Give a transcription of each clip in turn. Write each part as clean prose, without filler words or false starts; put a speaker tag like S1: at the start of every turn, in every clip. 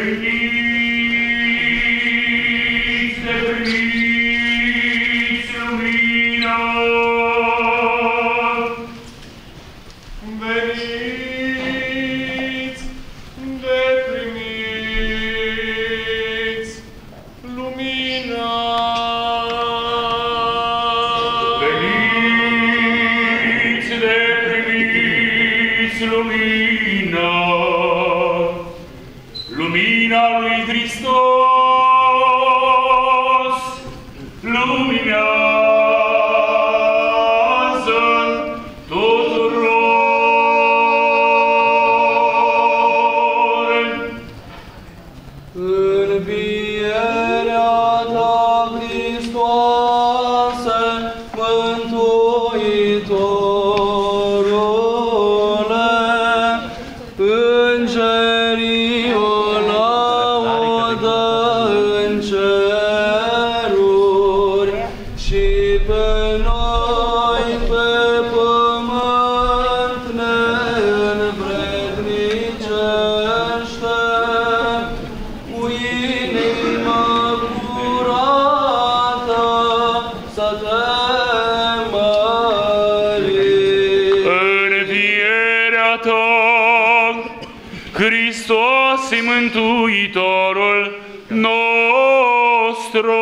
S1: Mântuitorul nostru,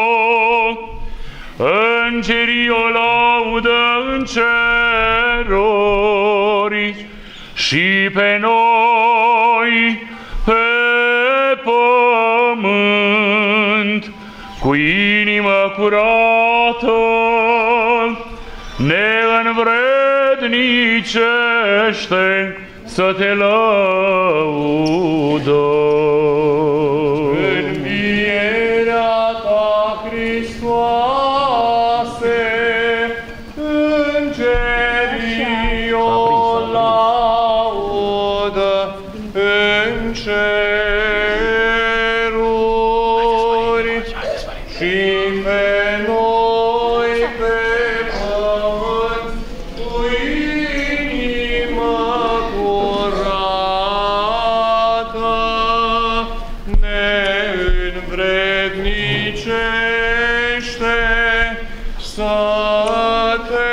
S1: îngerii o laudă în ceruri și pe noi pe pământ, cu inimă curată, ne învrednicește să te lăudăm.
S2: Învierea ta, Hristoase, îngerii o laudă în ceruri și pe noi pe pământ, cu inimă curată, ne învrednicește să te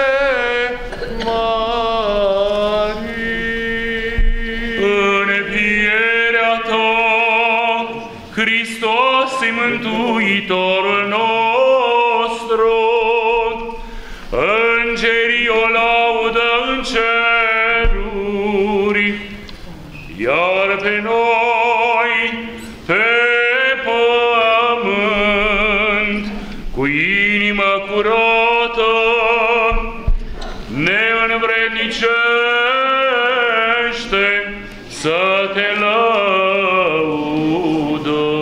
S2: mărim.
S1: Învierea ta, Hristoase, Mântuitorul nostru, îngerii o laudă în ceruri, iar pe noi, pe pământ, cu inimă curată, ne învrednicește să te lăudăm.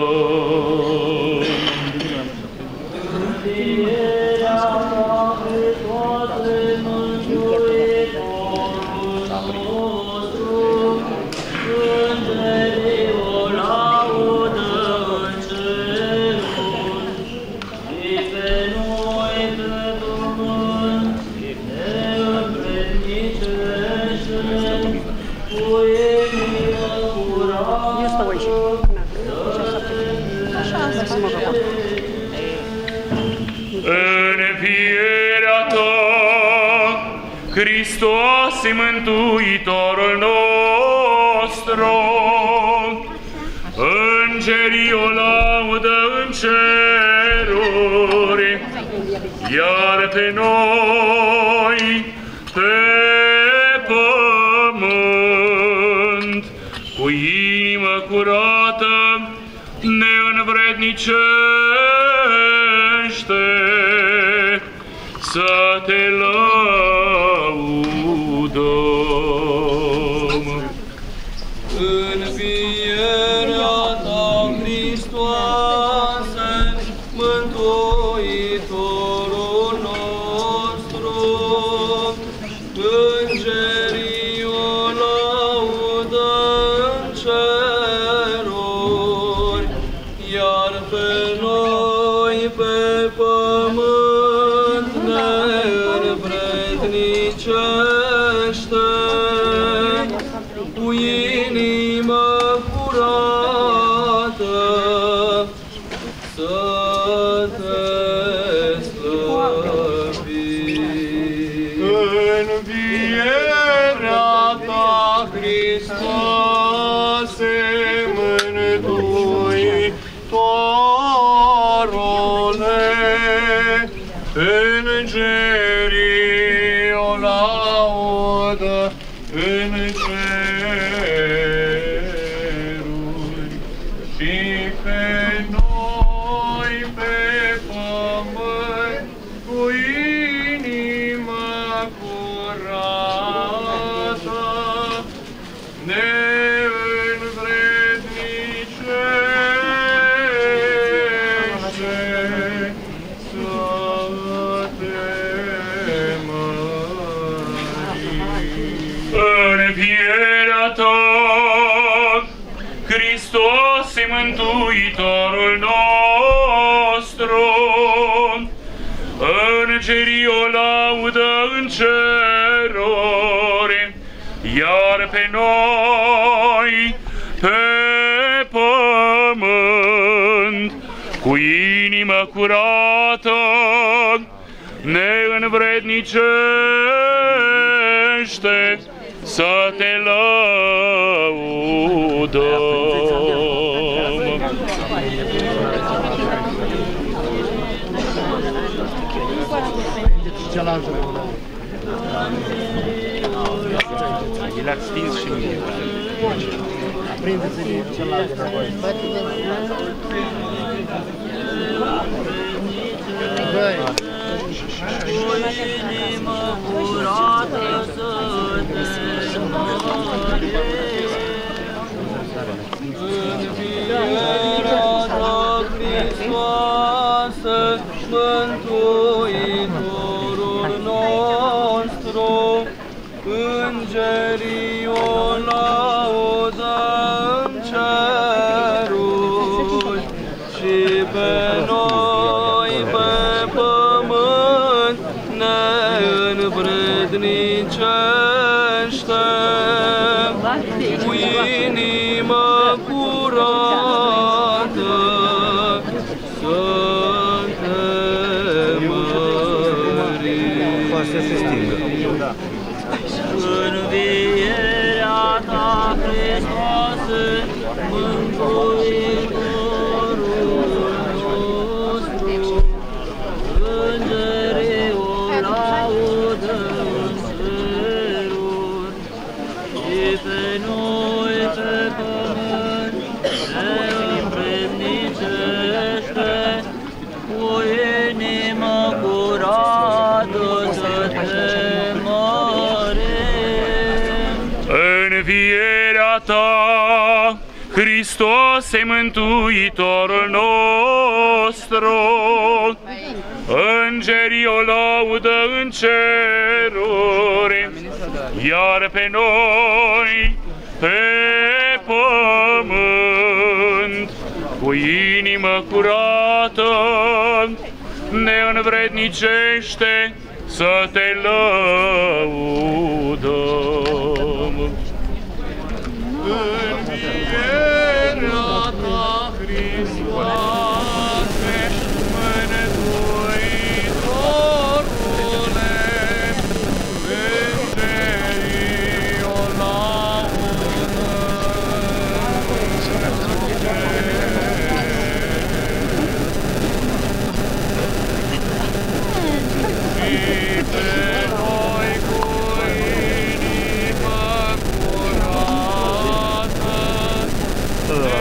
S1: Învierea ta, Hristoase, Mântuitorul nostru, îngerii o laudă în ceruri, iar pe noi, pe pământ, cu inimă curată, ne învrednicește să te lăudăm.
S2: Învierea ta, Hristoase, Mântuitorul nostru, îngerii o laudă în ceruri, iar pe noi, pe pământ, ne învrednicește cu inimă curată Învierea ta, Hristoase, Mântuitorule, îngerii o laudă în ceruri și pe noi pe pământ cu inima curată ne învrednicește să te
S1: Învierea ta, Hristos e Mântuitorul nostru, îngerii o laudă în ceruri, iar pe noi, pe pământ, cu inimă curată, ne învrednicește să te lăudăm.
S3: El a stins și mie. Aprindeți-l celălalt de voi.
S2: Cu inima curată să te învierea ta, Hristoase, Mântuitorul nostru, îngerii o laudă în ceruri și pe noi pe pământ ne învrednicește cu inimă curată să te mărim. Învierea ta, Hristoase, Mântuitorul nostru, îngerii o laudă în ceruri și pe noi pe pământ ne învrednicește cu inimă curată să te mărim.
S1: Învierea ta, Hristos e Mântuitorul nostru, îngerii o laudă în ceruri, iar pe noi, pe pământ, cu inimă curată, ne învrednicește să te lăudăm.
S2: Învierea ta, Hristoase, Mântuitorule, îngerii o laudă și pe noi cu inima curată ne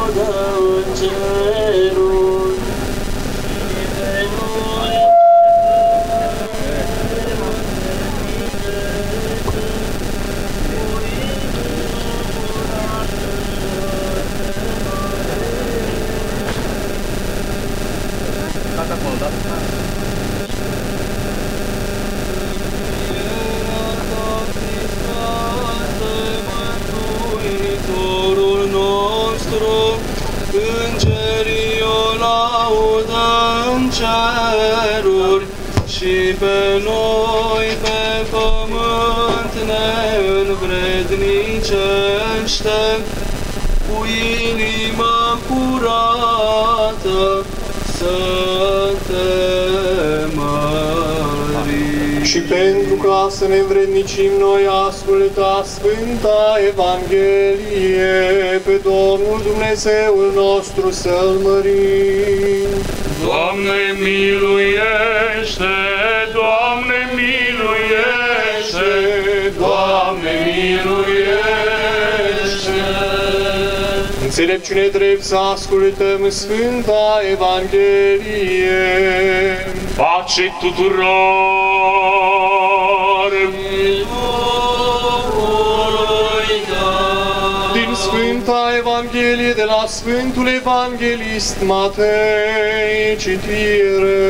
S4: laudă în ceruri și pe noi. Mântuitorul nostru, îngerii o laudă în ceruri și pe noi pe pământ ne învrednicește cu inima curată să te mărim.
S5: Și pentru ca să ne învrednicim noi asculta Sfânta Evanghelie, pe Domnul Dumnezeul nostru să-L mărim.
S1: Doamne, miluiește! Doamne, miluiește! Doamne, miluiește!
S5: Înțelepciune drept să ascultăm Sfânta Evanghelie.
S1: Pace tuturor!
S5: Din Sfânta Evanghelie de la Sfântul Evanghelist Matei, citire.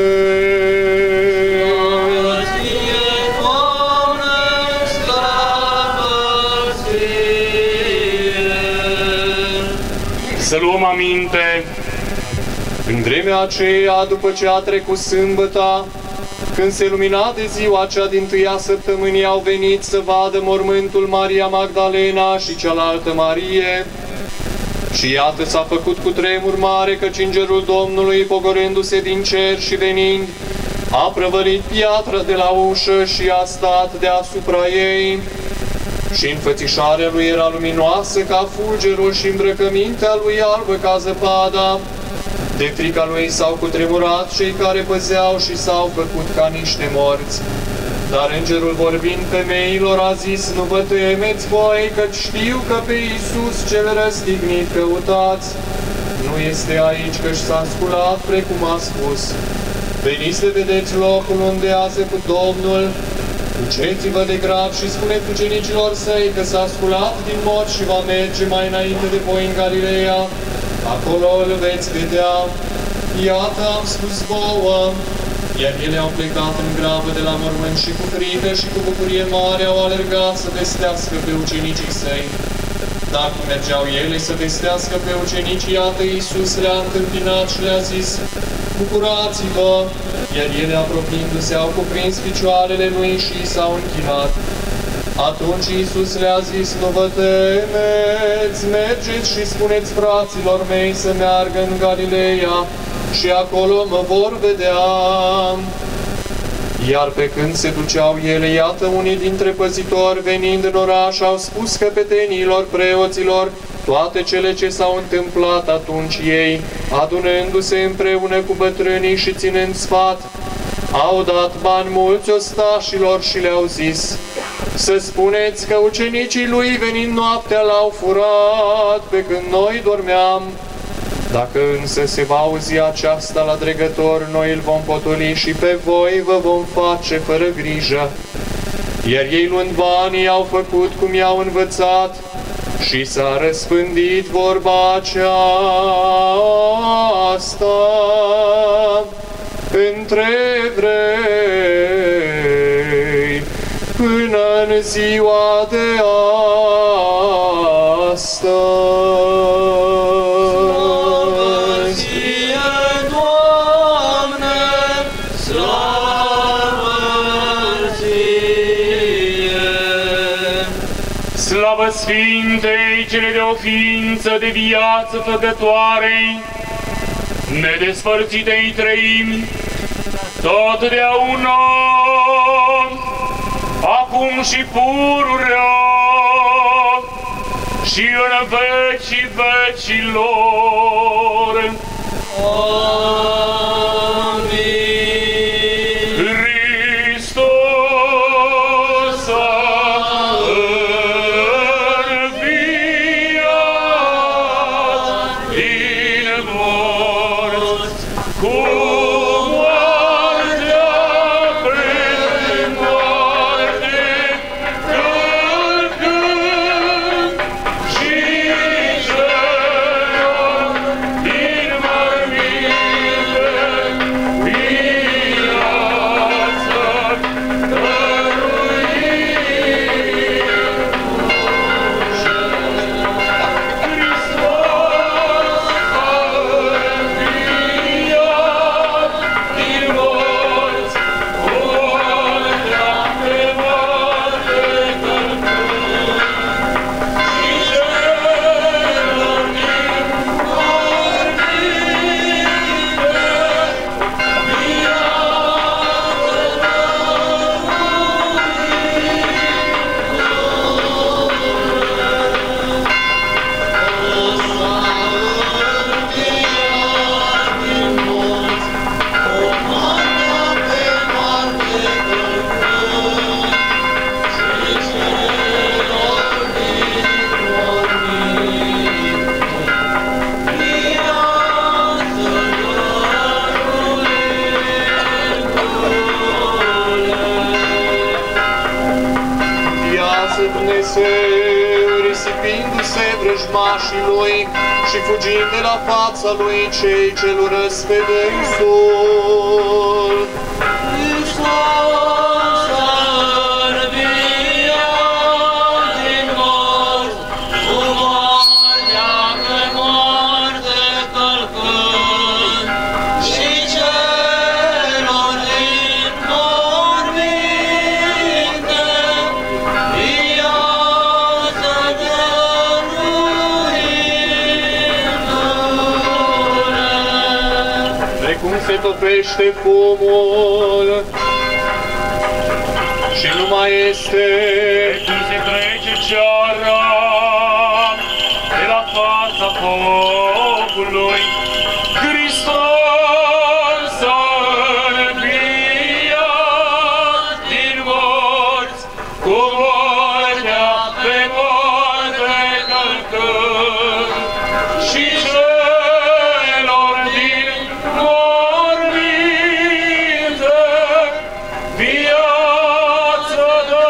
S1: Să luăm aminte.
S5: În vremea aceea, după ce a trecut sâmbăta, când se lumina de ziua cea dintâia săptămânii, au venit să vadă mormântul Maria Magdalena și cealaltă Marie. Și iată s-a făcut cu tremur mare, căci îngerul Domnului, pogorându-se din cer și venind, a prăvălit piatra de la ușă și a stat deasupra ei. Și înfățișarea lui era luminoasă ca fulgerul și îmbrăcămintea lui albă ca zăpada. De frica lui s-au cutremurat cei care păzeau și s-au făcut ca niște morți. Dar îngerul, vorbind femeilor, a zis: nu vă temeți voi, căci știu că pe Iisus cel răstignit căutați. Nu este aici, căci s-a sculat precum a spus. Veniți să vedeți locul unde a zăcut Domnul. Duceți-vă de grab și spuneți ucenicilor săi că s-a sculat din morți și va merge mai înainte de voi în Galileea. Acolo îl veți vedea. Iată, am spus vouă. Iar ele au plecat în grabă de la mormânt și cu frică și cu bucurie mare au alergat să vestească pe ucenicii săi. Dar cum mergeau ele să vestească pe ucenicii, iată, Iisus le-a întâmpinat și le-a zis: bucurați-vă! Iar ele, apropiindu-se, au cuprins picioarele lui și s-au închinat. Atunci Iisus le-a zis: nu vă temeți, mergeți și spuneți fraților mei să meargă în Galileea și acolo mă vor vedea. Iar pe când se duceau ele, iată, unii dintre păzitori, venind în oraș, au spus căpetenilor preoților toate cele ce s-au întâmplat atunci ei, adunându-se împreună cu bătrânii și ținând sfat, au dat bani mulți ostașilor și le-au zis: să spuneți că ucenicii lui, venind noaptea, l-au furat pe când noi dormeam. Dacă însă se va auzi aceasta la dregător, noi îl vom potoli și pe voi vă vom face fără grijă. Iar ei, luând banii, au făcut cum i-au învățat și s-a răspândit vorba aceasta între evrei până în ziua de astăzi.
S1: Slavă Sfintei, cele de o ființă de viață făcătoarei, nedespărțitei treimi, totdeauna, acum și pururea, și în vecii vecilor.
S4: Amin.
S1: Hristos a înviat
S5: vrăjmașii lui și fugind de la fața lui cei ce-l urăsc pe dânsul.
S4: Hristos a înviat din morți, cu moartea pe moarte călcând, și celor din morminte viață dăruindu-le.
S5: Precum se topește fumul și nu mai este,
S1: Cum se trece ceara de la fața focului, Hristos a înviat din morți, cu moartea pe moarte călcând, și celor din morminte viață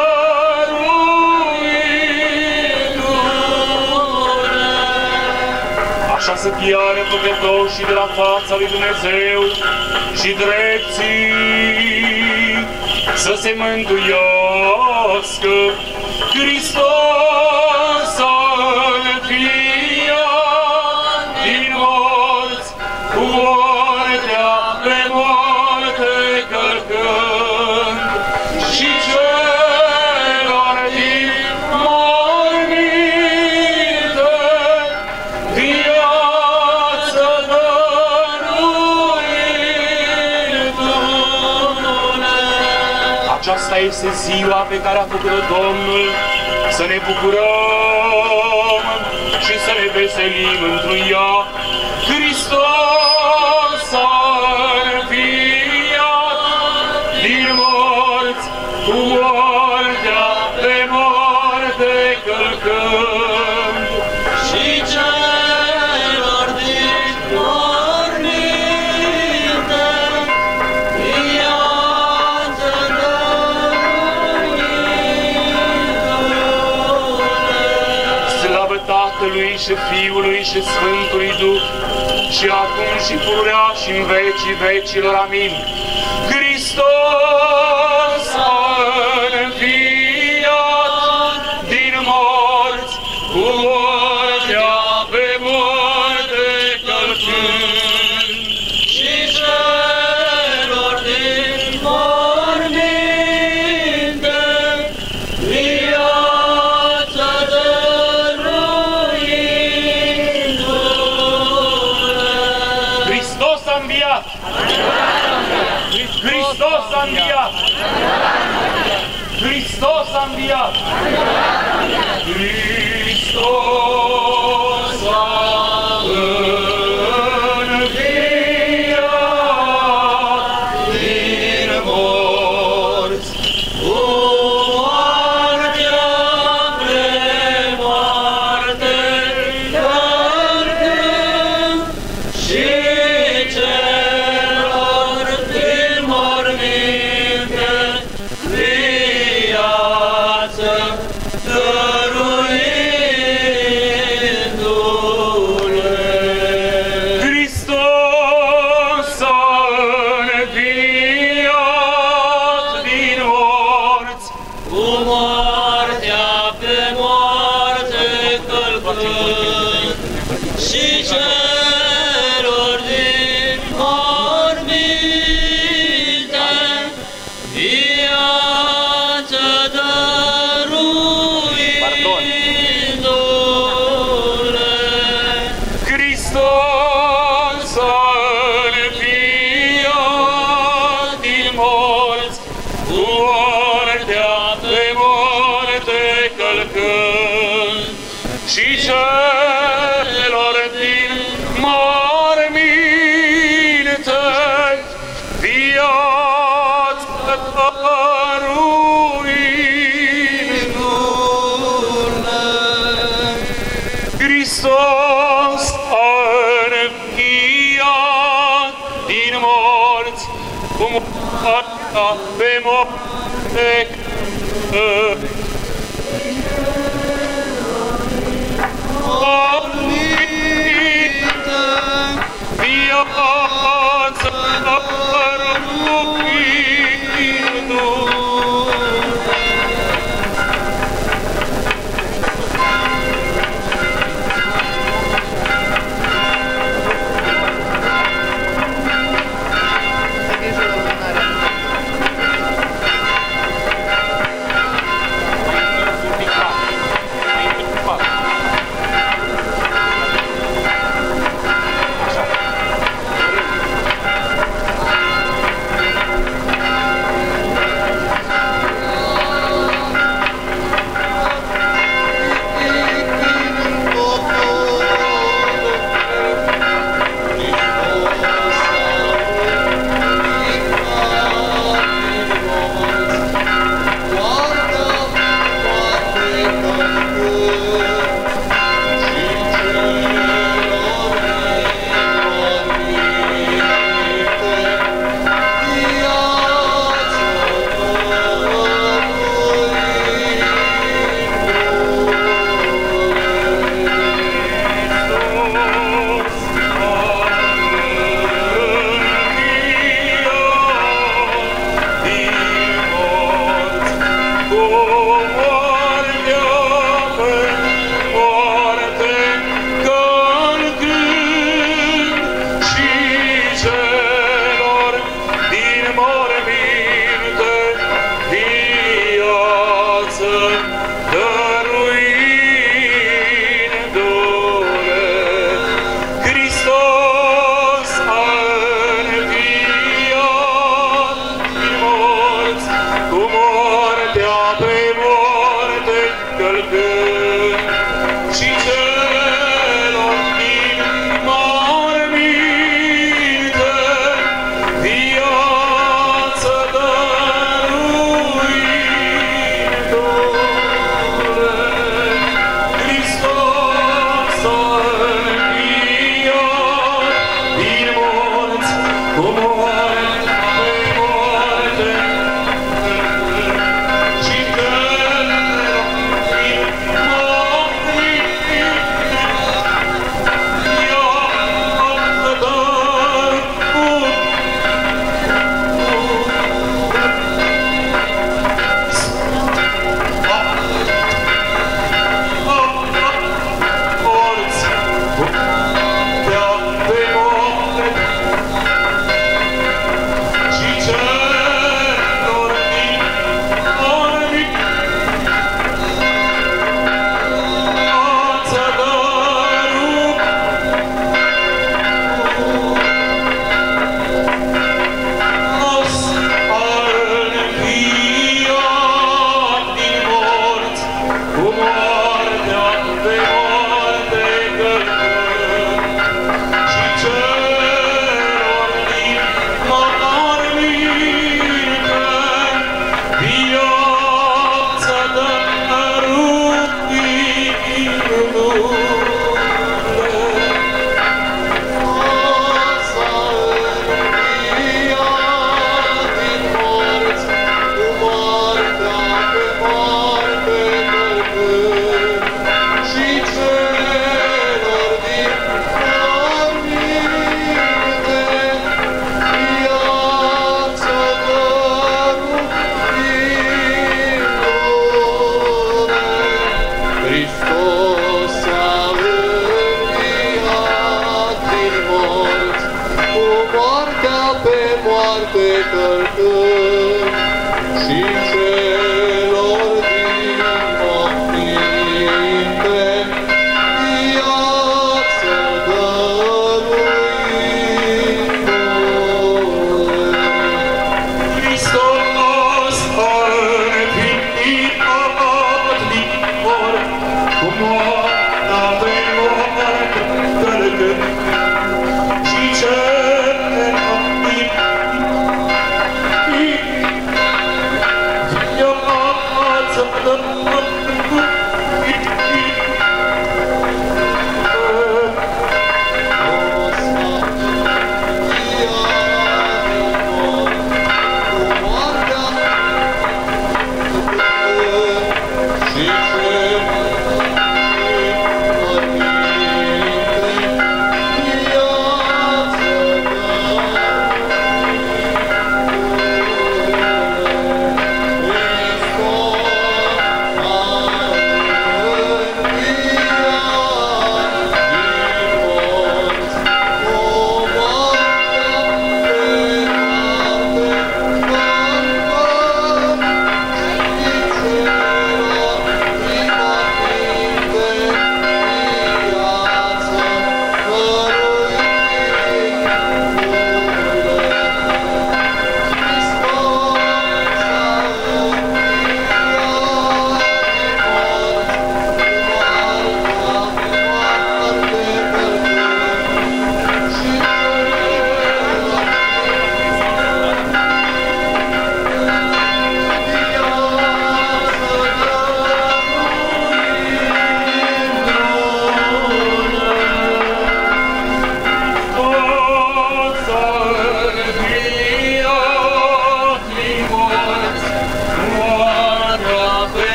S1: dăruindu-le. Așa să piară păcătoșii de la fața lui Dumnezeu și drepții să se mântuiască. Hristos a înviat din morți, cu moartea pe moarte călcând, și celor din morminte viață dăruindu-le. Aceasta este ziua pe care a făcut-o Domnul, să ne bucurăm și să ne veselim într-un ea. Hristos a înviat din morți, cu moartea pe moarte călcând,
S4: Și celor din morminte viață dăruindu-le.
S1: Slavă Tatălui și Fiului și Sfântului Duh, și acum și pururea și în vecii vecilor. Amin. Hristos a înviat din morți, cu moartea pe moarte călcând,
S4: Și celor din morminte viață dăruindu-le.
S1: Hristos a înviat! Hristos a înviat! Hristos a înviat! Hristos a înviat din morți,
S4: Cu moartea pe moarte călcând, și celor din morminte viață dăruindu-le.
S1: Hristos a înviat din morți,
S4: Cu moartea pe moarte călcând, și celor din morminte viață dăruindu-le.
S1: Hristos a înviat din morți, cu moartea pe moarte călcând, și celor din morminte viață dăruindu-le. Hristos a înviat din morți, cu moartea pe moarte călcând,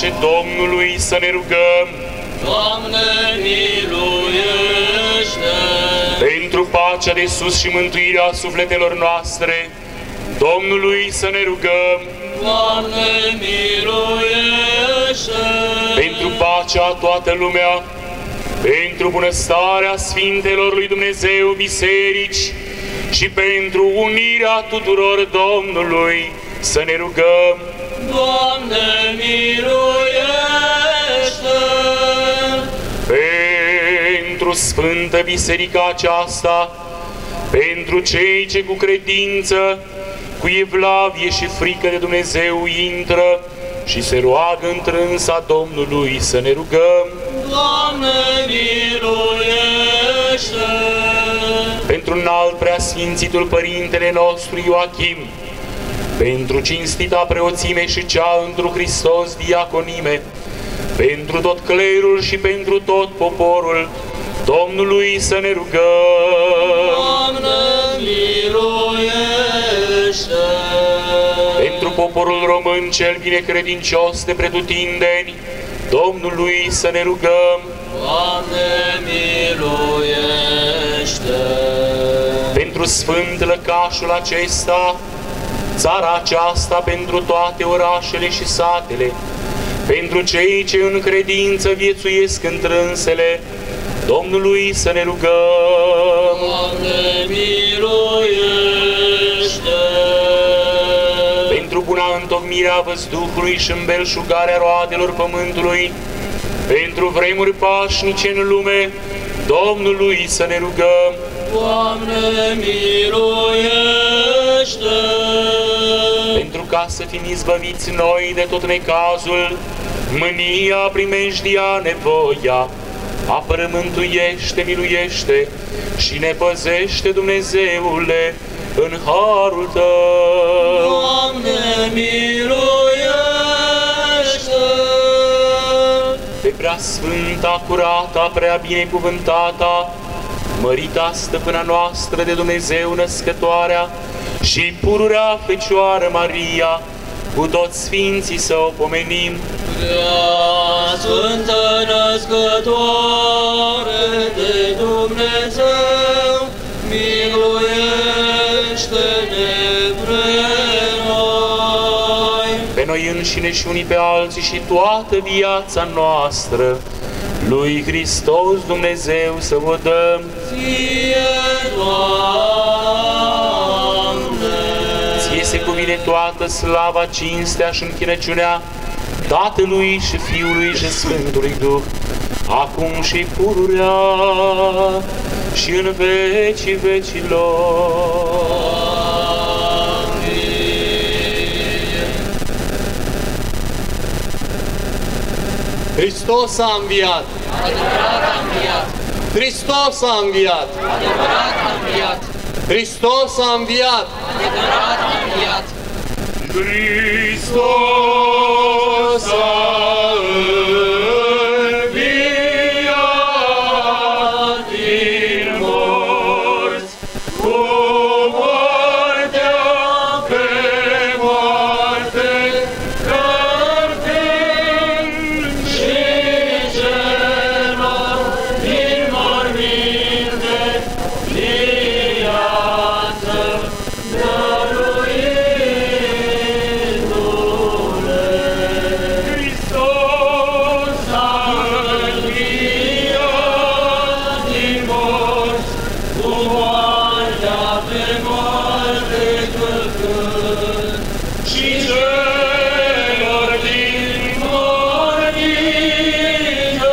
S1: pace Domnului să ne rugăm.
S4: Doamne, miluiește!
S1: Pentru pacea de sus și mântuirea sufletelor noastre, Domnului să ne rugăm.
S4: Doamne, miluiește!
S1: Pentru pacea a toată lumea, pentru bunăstarea Sfintelor lui Dumnezeu biserici și pentru unirea tuturor Domnului să ne rugăm.
S4: Doamne, miluiește!
S1: Pentru Sfântă Biserica aceasta, pentru cei ce cu credință, cu evlavie și frică de Dumnezeu intră și se roagă întrânsa Domnului să ne rugăm.
S4: Doamne, miluiește!
S1: Pentru înalt preasfințitul Părintele nostru Ioachim, pentru cinstita preoțime și cea întru Hristos diaconime, pentru tot clerul și pentru tot poporul Domnului să ne rugăm.
S4: Doamne, miluiește!
S1: Pentru poporul român cel binecredincios de pretutindeni, Domnului să ne rugăm.
S4: Doamne, miluiește!
S1: Pentru sfânt lăcașul acesta, țara aceasta, pentru toate orașele și satele, pentru cei ce în credință viețuiesc întrânsele, Domnului să ne rugăm.
S4: Doamne, miluiește!
S1: Pentru buna întocmirea văzduhului și îmbelșugarea roadelor pământului, pentru vremuri pașnice în lume, Domnului să ne rugăm.
S4: Doamne, miluiește!
S1: Pentru ca să fim izbăviți noi de tot necazul, mânia, primejdia, nevoia, apără, mântuiește, miluiește și ne păzește, Dumnezeule, în harul Tău.
S4: Doamne, miluiește!
S1: Pe prea sfânta, curata, prea binecuvântata, mărita stăpâna noastră de Dumnezeu născătoarea și pururea Fecioară Maria, cu toți sfinții să o pomenim.
S4: Prea Sfântă Născătoare de Dumnezeu, miluiește-ne pre noi.
S1: Pe noi înșine și unii pe alții și toată viața noastră, lui Hristos Dumnezeu să vă dăm.
S4: Ție, Doamne!
S1: Ție se cuvine toată slava, cinstea și închinăciunea Tatălui și Fiului și Sfântului Duh, acum și pururea și în vecii vecilor.
S5: Hristos a înviat!
S4: Adevărat a înviat!
S5: Hristos a înviat!
S4: Adevărat a înviat!
S5: Hristos a înviat!
S4: Adevărat a înviat!
S1: Hristos a înviat din morți, cu moartea pe moarte, cărtând și celor din morminte viață dăruindu-le. Hristos a înviat din morți, cu moartea pe moarte călcând, și celor din morminte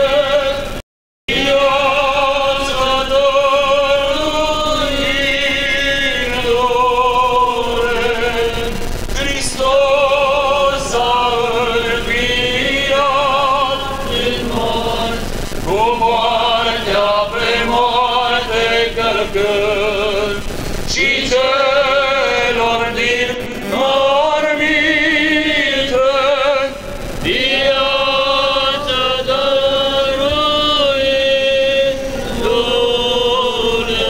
S1: viață dăruindu-le. Hristos a înviat din morți, cu moartea pe moarte călcând, și celor din morminte viață dăruindu-le.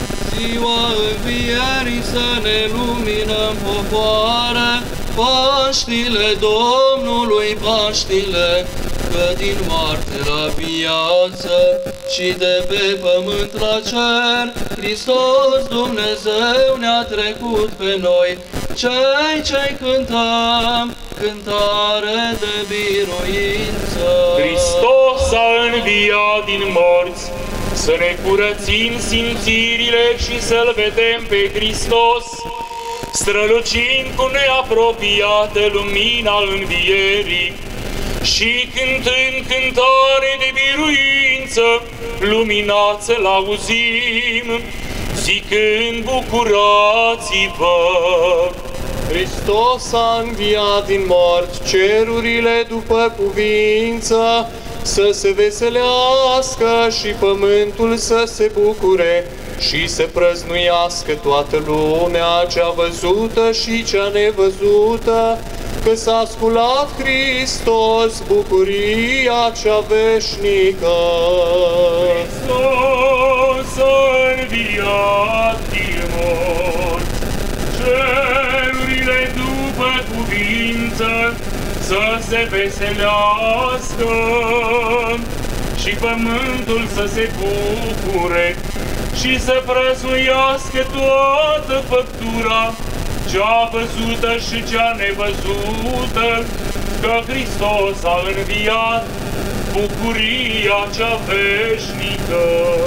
S4: Ziua învierii să ne luminăm popoare, pași
S6: Paștile Domnului, Paștile, că din moarte la viață și de pe pământ la cer, Hristos Dumnezeu ne-a trecut pe noi, cei ce cântăm cântare de biruință.
S1: Hristos a înviat din morți, să ne curățim simțirile și să-L vedem pe Hristos, strălucind cu neapropiată lumina învierii și cântând cântare de biruință, luminați să-L auzim, zicând bucurați-vă.
S5: Hristos a înviat din morți, cerurile după cuvință să se veselească și pământul să se bucure și să prăznuiască toată lumea cea văzută și cea nevăzută, că s-a sculat Hristos, bucuria cea veșnică.
S1: Hristos a înviat din morți, cerurile după cuvință să se veselească și pământul să se bucure și să prăznuiască toată făptura, cea văzută și cea nevăzută, că Hristos a înviat, bucuria cea veșnică.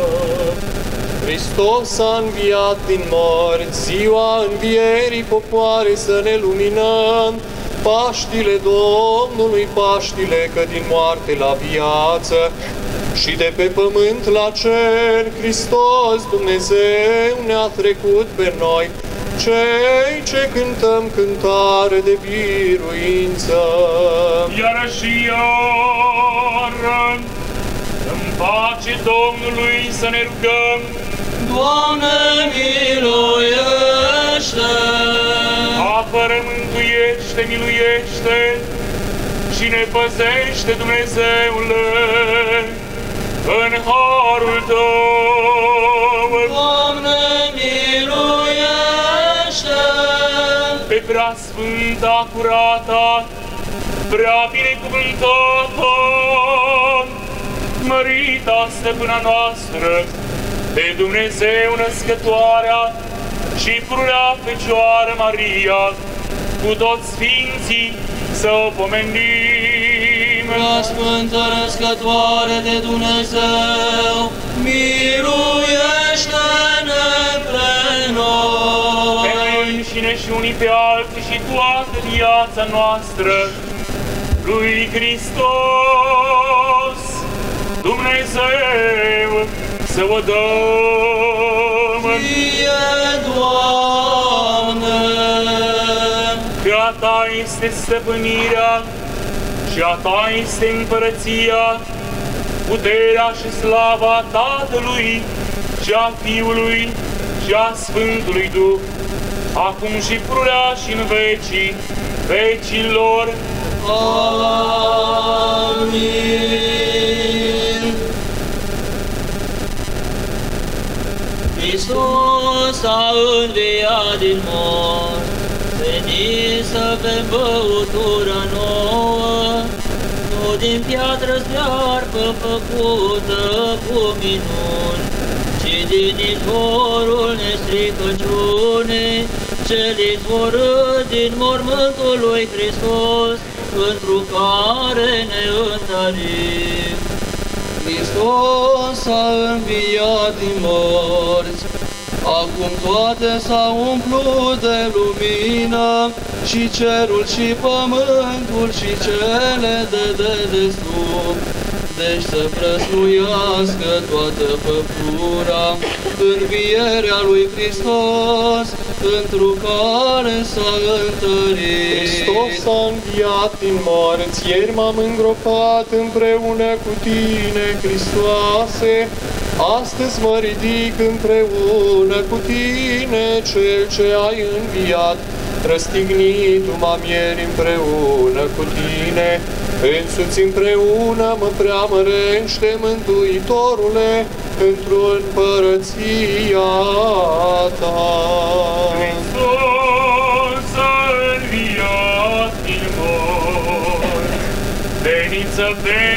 S5: Hristos a înviat din morți, ziua învierii popoare să ne luminăm, Paștile Domnului, Paștile, că din moarte la viață și de pe pământ la cer, Hristos Dumnezeu ne-a trecut pe noi, cei ce cântăm cântare de biruință.
S1: Iară și iară, în pace Domnului să ne rugăm.
S6: Doamne, miluiește!
S1: Apără, mântuiește, miluiește și ne păzește, Dumnezeule, în harul Tău.
S6: Doamne, miluiește!
S1: Pe prea sfânta, curata, prea binecuvântată, mărita stăpâna noastră, de Dumnezeu născătoarea și pururea Fecioară Maria, cu toți sfinții să o pomenim.
S6: Prea sfântă născătoare de Dumnezeu, miluiește-ne pre noi!
S1: Pe noi înșine și unii pe alții și toată viața noastră, lui Hristos, Dumnezeu, să o dăm.
S6: Fie, Doamne!
S1: Că a Ta este stăpânirea și a Ta este împărăția, puterea și slava Tatălui și a Fiului și a Sfântului Duh, acum și pururea și în vecii vecilor.
S6: Amin. Hristos a înviat din morți, veni să bem băutura nouă, nu din piatră stearpă făcută cu minuni, ci din izvorul nestricăciunii, cel izvorât din mormântul lui Hristos, întru care ne întărim. Hristos a înviat din morți, acum toate s-au umplut de lumină, și cerul și pământul și cele de dedesubt. Deci să prăsluiască toată făptura învierea lui Hristos, întru care s-a întărit.
S5: Hristos a înviat din morți, ieri m-am îngropat împreună cu Tine, Hristoase, astăzi mă ridic împreună cu Tine, Cel ce ai înviat, răstignit-mă ieri împreună cu Tine, însuți împreună mă preamărește, Mântuitorule, într-o împărăția Ta.
S1: Hristos a înviat din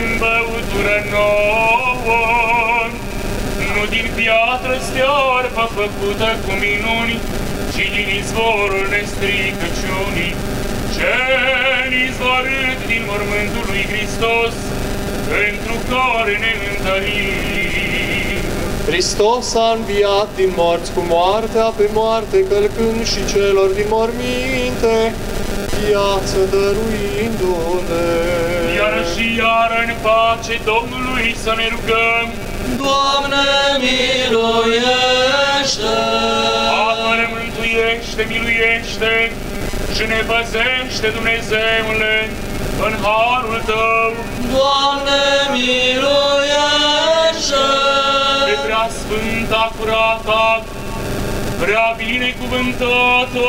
S1: în băutură nouă, nu din piatră stearpă făcută cu minuni, ci din izvorul nestricăciunii, cel izvorât din mormântul lui Hristos, pentru care ne întărim.
S5: Hristos a înviat din morți cu moartea pe moarte, călcând și celor din morminte viață dăruindu-ne.
S1: Iară și iară în pace Domnului să ne rugăm.
S6: Doamne, miluiește!
S1: Apără, mântuiește, miluiește și ne păzește, Dumnezeule, în harul Tău.
S6: Doamne, miluiește!
S1: Pe prea sfânta, curata, prea binecuvântată,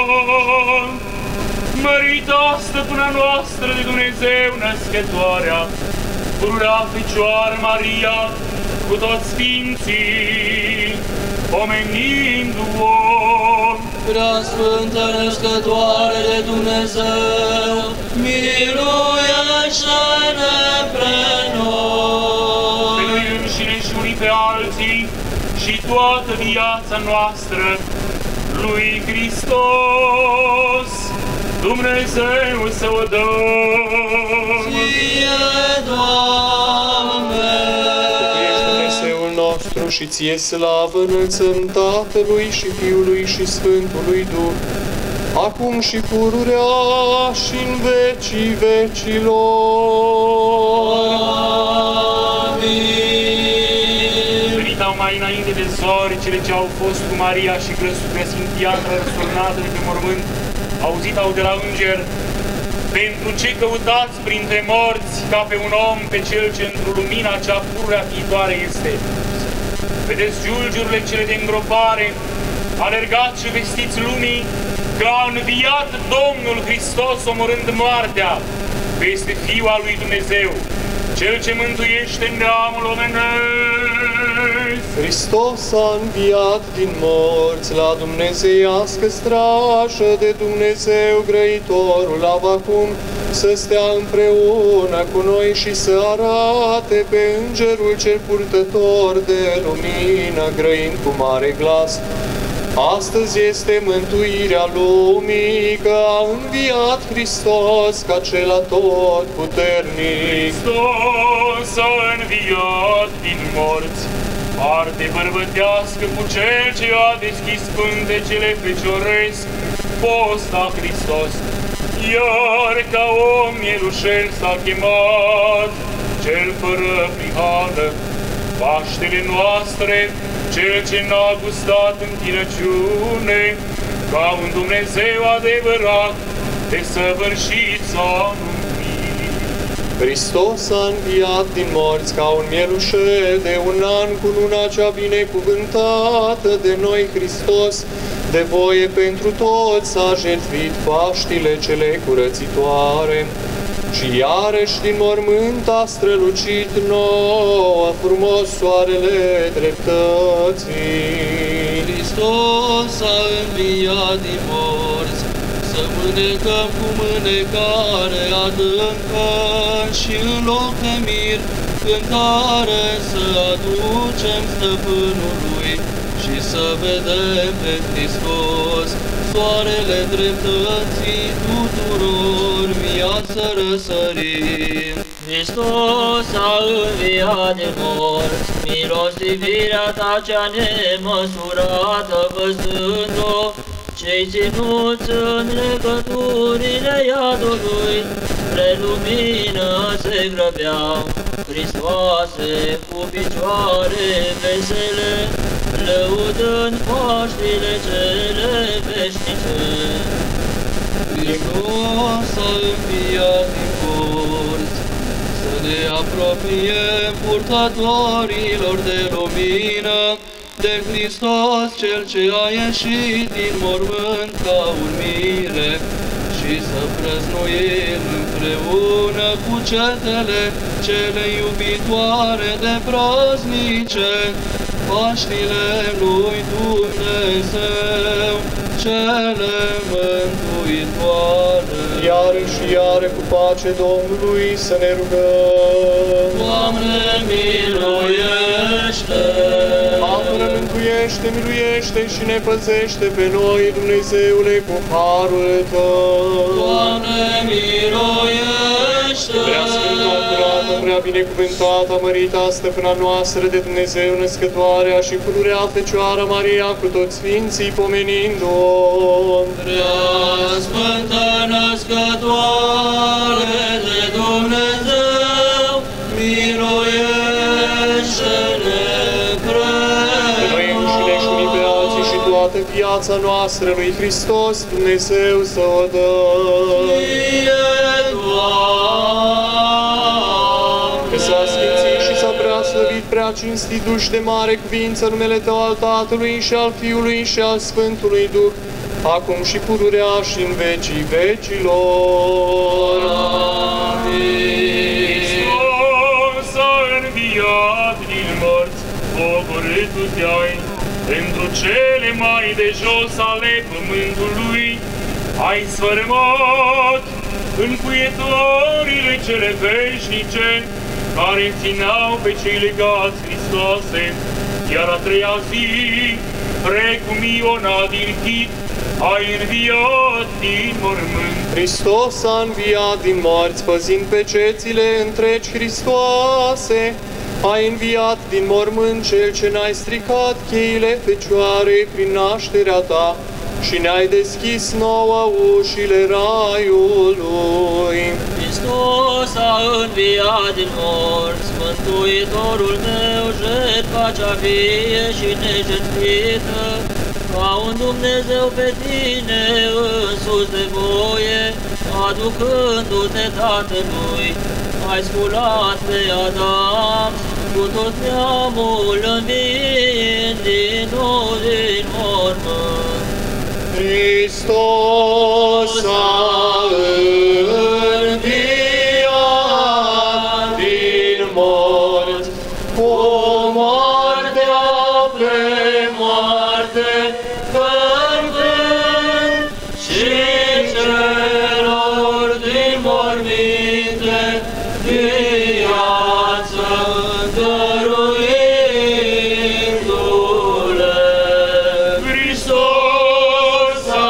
S1: mărita stăpâna noastră de Dumnezeu născătoarea, pururea Fecioară Maria, cu toți sfinții, pomenindu-o.
S6: Prea sfântă născătoare de Dumnezeu, miluiește-ne pre noi!
S1: Pe noi înșine și unii pe alții și toată viața noastră lui Hristos, Dumnezeu să o dăm.
S6: Ție, Doamne!
S5: Dumnezeul nostru și ție slavă înălțăm Tatălui și Fiului și Sfântului Duh, acum și pururea și în vecii vecilor.
S6: Amin.
S1: Venitau mai înainte de zori cele ce au fost cu Maria și Preasfințiată răsturnată de pe mormânt, auzit au de la înger: pentru ce căutați printre morți ca pe un om pe cel ce într-o lumina cea pururea viitoare este? Vedeți giulgiurile cele de îngropare, alergați și vestiți lumii că a înviat Domnul Hristos omorând moartea, că este Fiul al lui Dumnezeu, Cel ce mântuiește neamul omenesc.
S5: Hristos a înviat din morți la dumnezeiască strajă de Dumnezeu grăitorul avacum, să stea împreună cu noi și să arate pe îngerul cel purtător de lumină, grăind cu mare glas: astăzi este mântuirea lumii, că a înviat Hristos ca cel atotputernic.
S1: Hristos a înviat din morți, arte bărbătească cu Cel ce a deschis pântecele fecioresc, posta Hristos. Iar ca om mielușel s-a chemat, cel fără prihană, Paștele noastre, Cel ce n-a gustat întinăciune, ca un Dumnezeu adevărat, desăvârșit s-a numit.
S5: Hristos a înviat din morți ca un mielușel de un an, cu luna cea binecuvântată de noi Hristos, de voie pentru toți s-a jertfit Paștile cele curățitoare. Și iarăși din mormânt a strălucit nouă frumos soarele dreptății.
S6: Hristos a înviat din morți, să mânecăm cu mânecare adâncă și în loc de mir cântare să aducem stăpânului și să vedem pe Hristos, soarele dreptății tuturor, viață răsărim. Hristos a înviat din morți, milostivirea ta cea nemăsurată văzând-o, cei ținuți în legăturile iadului, spre lumină se grăbeau, Hristoase cu picioare vesele, lăudând Paștile cele veșnice. Hristos a înviat din morți, să ne apropiem purtătorilor de lumină, de Hristos Cel ce a ieșit din mormânt ca un mire, și să prăznuim împreună cu cetele cele iubitoare de praznice, Paștile lui Dumnezeu, cele mântuitoare.
S5: iară și iară cu pace Domnului să ne rugăm.
S6: Doamne, miluiește!
S5: Apără, mântuiește, miluiește și ne păzește pe noi, Dumnezeule, cu harul Tău.
S6: Doamne, miluiește!
S5: Prea sfântă, curată, prea binecuvântată, mărită, stăpâna noastră de Dumnezeu născătoarea și pururea Fecioara Maria cu toți sfinții pomenind-o.
S6: Prea sfântă născătoare de Dumnezeu, miluiește-ne
S5: Pe noi înșine și unii pe alții și toată viața noastră lui Hristos Dumnezeu să o dă. Că s-a sfințit și s-a prea slăvit, prea cinstit, duși de mare cuvință numele Tău al Tatălui și al Fiului și al Sfântului Duh, acum și pururea și în vecii vecilor.
S1: Hristos a înviat din morți, pogorâtu-te-ai pentru cele mai de jos ale pământului, ai sfărâmat încuietorile cele veșnice, care țineau pe cei legați Hristoase, iar a treia zi, precum Iona din Chip, ai înviat din mormânt.
S5: Hristos a înviat din morți, păzind pe cețile întregi Hristoase, ai înviat din mormânt cel ce n-ai stricat cheile Fecioarei prin nașterea Ta și ne-ai deschis nouă ușile raiului.
S6: Hristos a înviat din morți, Mântuitorul meu, jertfa cea vie și nejertfită, ca un Dumnezeu pe Tine însus de voie, aducându-te Tatălui, ai sculat pe Adam, cu tot neamul înviind din nou din mormânt.
S5: Hristos a înviat din morți, cu moartea pe moarte, cântând și celor din morminte viață dăruindu-le. Hristos a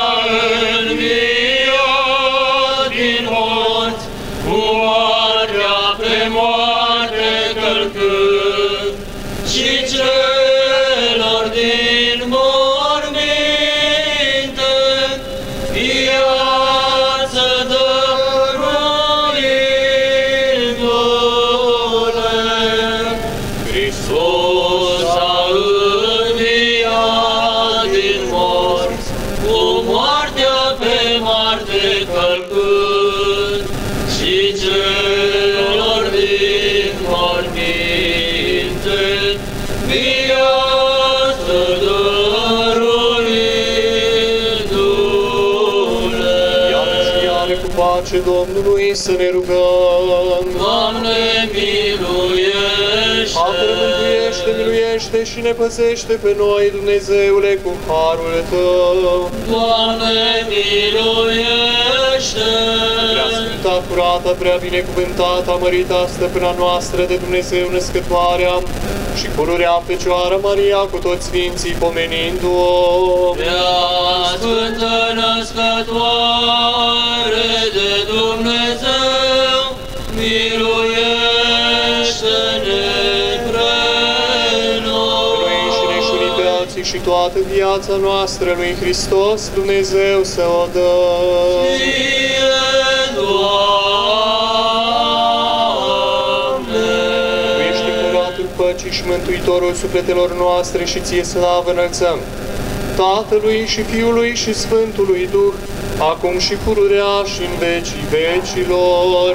S5: înviat din morți, cu moartea pe moarte călcând, și celor din morminte viață dăruindu-le. Hristos a înviat din morți, cu moartea pe moarte călcând, și celor din morminte viață dăruindu-le. Iară și iară cu pace Domnului să ne rugăm.
S6: Doamne, miluiește!
S5: Apără, mântuiește, miluiește și ne păzește pe noi, Dumnezeule, cu harul Tău.
S6: Doamne, miluiește!
S5: Prea sfânta, curată, prea binecuvântată, mărita, stăpâna noastră de Dumnezeu născătoarea și pururea Fecioară Maria cu toți sfinții pomenind-o.
S6: Prea sfântă născătoare de Dumnezeu, miluiește-ne pre noi.
S5: Noi înșine și unii pe alții și toată viața noastră lui Hristos Dumnezeu să o dă.
S6: Ție, Doamne!
S5: Tu ești curatul păcii și mântuitorul sufletelor noastre și Ție slavă înălțăm, Tatălui și Fiului și Sfântului Duh, acum și pururea și în vecii vecilor.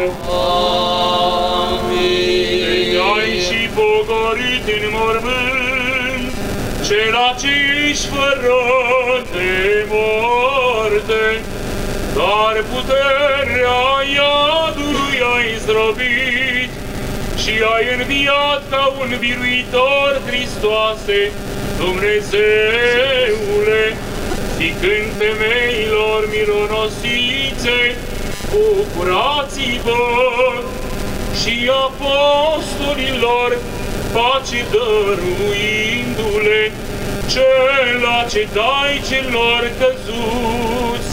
S6: Amin.
S1: Ai și pogorât în mormânt, cela ce ești fără de moarte, dar puterea iadului ai zdrobit și ai înviat ca un biruitor, Hristoase, Dumnezeule, zicând femeilor mironosițe, Bucurați-vă și apostolilor, pace dăruindu-le, cela ce dai celor căzuți,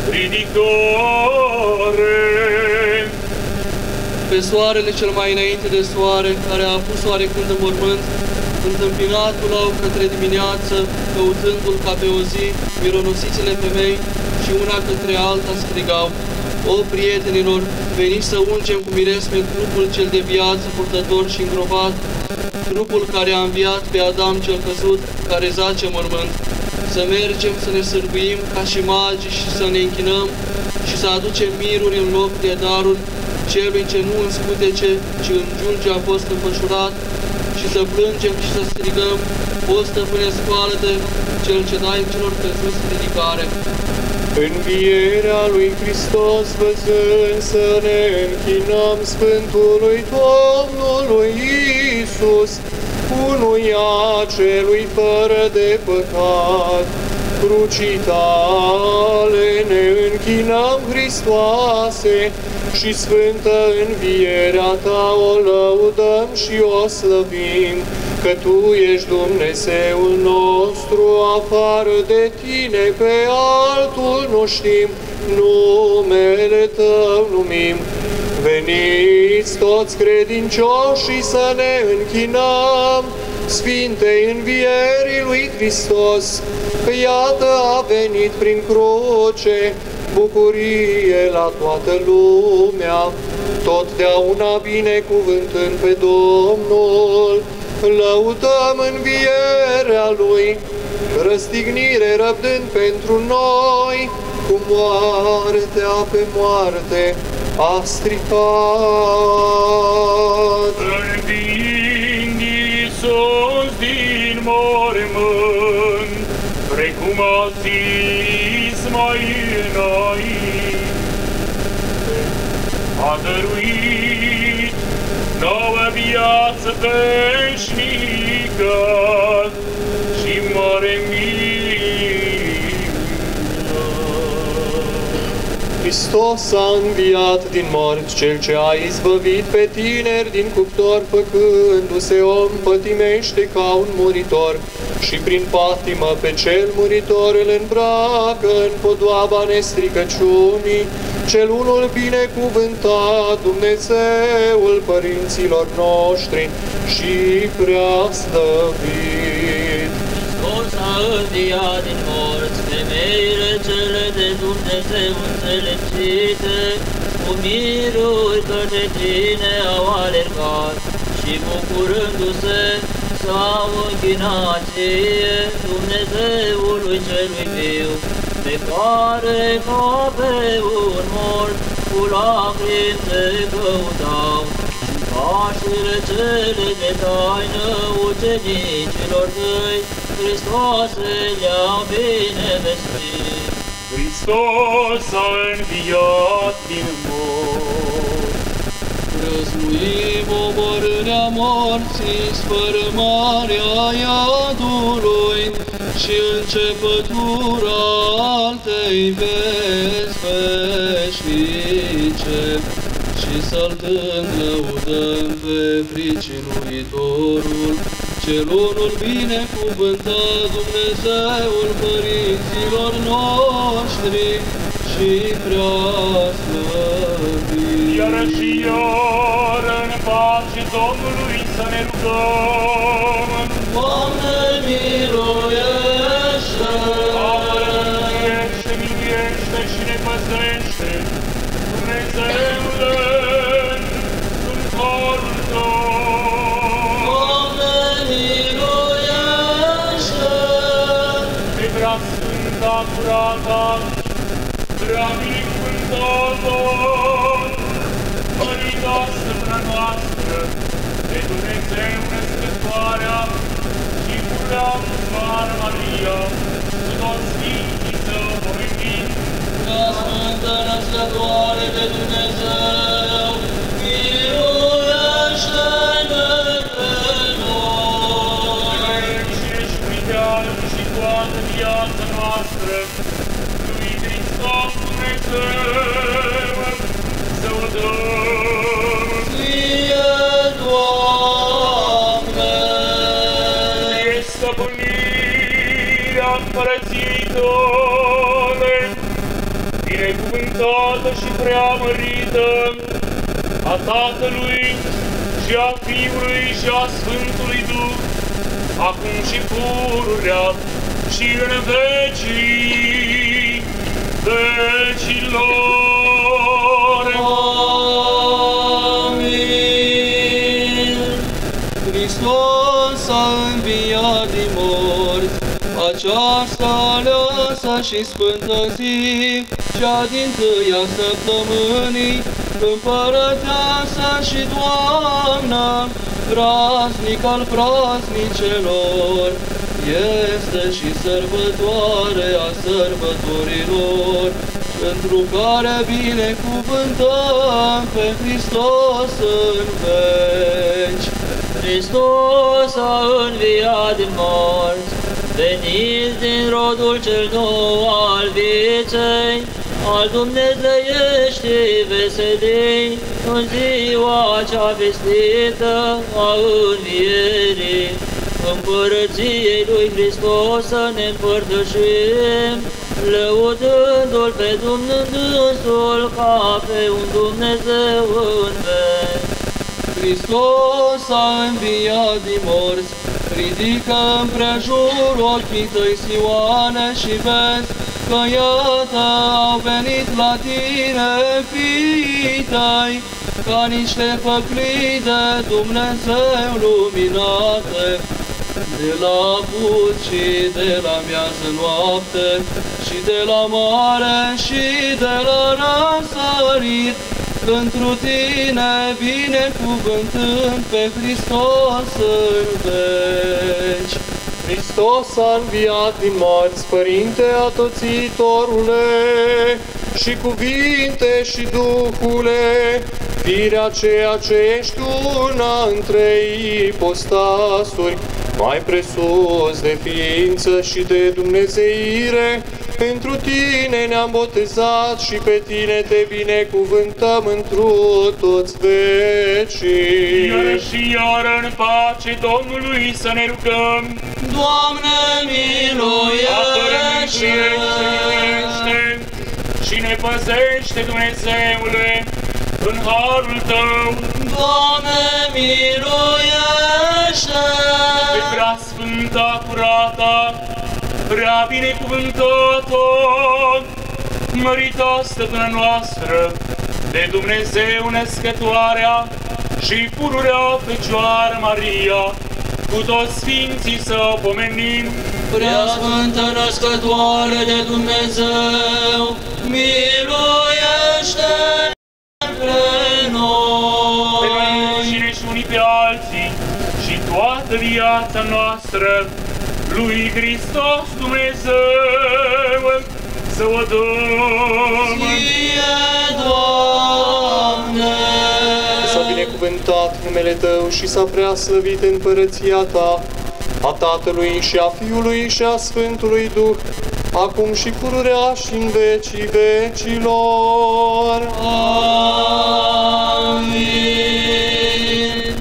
S1: ridicare.
S6: Pe soarele cel mai înainte de soare, care a pus oarecând în mormânt, întâmpinat-o către dimineață, căutându-l ca pe o zi, mironosițele femei și una către alta strigau: O, prietenilor, veniți să ungem cu miresme trupul cel de viață purtător și îngropat, trupul care a înviat pe Adam cel căzut, care zace în mormânt. Să mergem să ne sârguim ca și magii și să ne închinăm și să aducem miruri în loc de daruri celui ce nu în scutece, ci în giulge a fost înfășurat, și să plângem și să strigăm: O, stăpâne, scoală-te, cel ce dai celor căzuți ridicare.
S5: Învierea lui Hristos văzând să ne închinăm Sfântului Domnului Iisus, unuia celui fără de păcat. Crucii tale ne închinăm, Hristoase, și sfântă învierea ta o lăudăm și o slăvim, că tu ești Dumnezeul nostru, afară de tine pe altul nu știm, numele tău numim. Veniți toți credincioșii să ne închinăm Sfintei Învierii lui Hristos, că iată a venit prin cruce bucurie la toată lumea, totdeauna binecuvântând pe Domnul. Lăudăm învierea Lui, răstignire răbdând pentru noi, cu moartea pe moarte a stricat.
S1: Înviind Iisus din mormânt, precum a zis mai înainte, a dăruit nouă viață veșnică și mare milă.
S5: Hristos a înviat din morți, Cel ce a izbăvit pe tineri din cuptor, făcându-se om, pătimește ca un muritor, și prin patimă pe cel muritor îl îmbracă în podoaba nestricăciunii, cel unul binecuvântat, Dumnezeul părinților noștri și preaslăvit.
S4: Hristos a înviat din morți, femeile cele de Dumnezeu înțelepțite, cu miruri către tine au alergat și bucurându-se s-au închinat ție, Dumnezeului celui viu, pe care ca pe un mort cu lacrimi te căutau. Pașile cele de taină ucenicilor tăi, Hristoase le-au binevestit.
S1: Hristos a înviat din morți.
S6: Răzmuim omorârea morții, sfărâmarea iadului și începătura altei vieți veșnice, și saltând lăudăm pe pricinuitorul, cel unul binecuvântat, Dumnezeul părinților noștri și preaslăvit.
S1: Iar și iar în pace Domnului să ne rugăm.
S6: Doamne, miluiește!
S1: Miluiește, miluiește și ne păzește, Dumnezeule, în corul Tău.
S6: Doamne, miluiește!
S1: Pe prea sfânta, curata, prea binecuvântată, Părita Stăpână noastră, de Dumnezeu Născătoarea și Prea Sfântă Maria, cu toți Sfinții să o pomenim.
S6: Prea Sfântă Născătoare de Dumnezeu, miluiește-ne pe noi!
S1: Și ești cu idealul și toată viața noastră, lui Hristos Dumnezeu, împărăției tale, binecuvântată și preamărită a Tatălui și a Fiului și a Sfântului Duh, acum și pururea și în vecii vecilor.
S6: Amin. Hristos a înviat din morți, aceasta aleasă și sfântă zi, cea din-tâia săptămânii, împărăteasa și Doamna, praznic al praznicelor, este și sărbătoare a sărbătorilor, pentru care binecuvântăm pe Hristos în veci.
S4: Hristos a înviat din morți, veniți din rodul cel nou al vieței, al dumnezeieștii veselii, în ziua cea vestită a învierii. Împărăției lui Hristos să ne împărtășim, lăudându-L pe Dumnezeu ca pe un Dumnezeu în veci.
S6: Hristos a înviat din morți, ridică împrejur ochii tăi, Sioane, și vezi că iată au venit la tine fiii tăi, ca niște făclii de Dumnezeu luminate, de la apus și de la miază noapte, și de la mare și de la răsărit, pentru tine binecuvântând pe Hristos în veci.
S5: Hristos a înviat din morți, Părinte Atoțitorule, și cuvinte și Duhule, firea aceea ce ești una între ipostasuri, mai presus de ființă și de dumnezeire, pentru tine ne-am botezat și pe tine te binecuvântăm întru toți vecii.
S1: Iară și iară în pace Domnului să ne rugăm.
S6: Doamne, miluiește!
S1: Și ne păzește, Dumnezeule, în harul Tău.
S6: Doamne, miluiește!
S1: Pe prea sfânta, curata, prea binecuvântată, mărita stăpână noastră, de Dumnezeu născătoarea și pururea Fecioară Maria, cu toți sfinții să o pomenim.
S6: Prea sfântă născătoare de Dumnezeu, miluiește pe noi!
S1: Pe noi înșine și unii pe alții și toată viața noastră lui Hristos Dumnezeu să o dăm.
S6: Ție, Doamne!
S5: S-a binecuvântat numele Tău și s-a prea slăvit împărăția Ta, a Tatălui și a Fiului și a Sfântului Duh, acum și pururea și în vecii vecilor.
S6: Amin.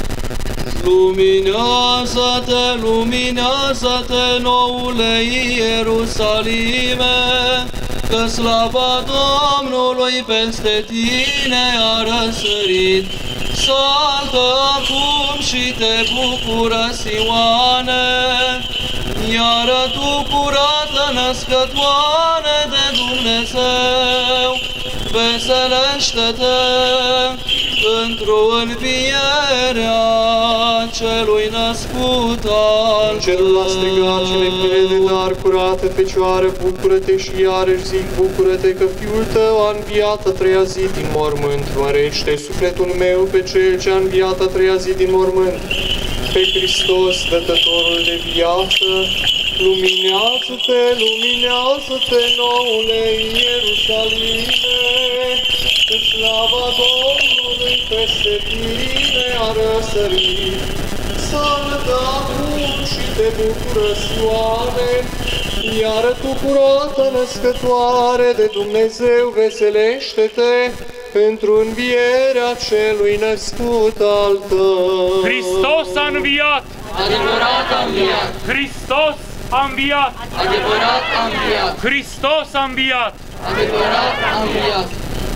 S6: Luminează-te, luminează-te, noule Ierusalime, că slava Domnului peste tine a răsărit. Saltă acum și te bucură, Sioane, iară tu, curată născătoare de Dumnezeu, veselește-te într-o învierea celui născut al
S5: În cerul a strigat cele pline de dar, curată Fecioară, bucură-te și iarăși zic, bucură-te că Fiul tău a înviat a treia zi din mormânt. Mărește sufletul meu pe Cel ce a înviat a treia zi din mormânt, pe Hristos, dătătorul de viață. Luminează-te, luminează-te, noule Ierusalime, că slava Domnului peste tine a răsărit. Saltă acum și te bucură, Sioane, iară tu, curată născătoare de Dumnezeu, veselește-te pentru învierea celui născut al tău.
S1: Hristos a înviat!
S6: Adevărat a înviat!
S1: Hristos a înviat!
S6: Adevărat a înviat!
S1: Hristos a înviat!
S6: Adevărat a înviat!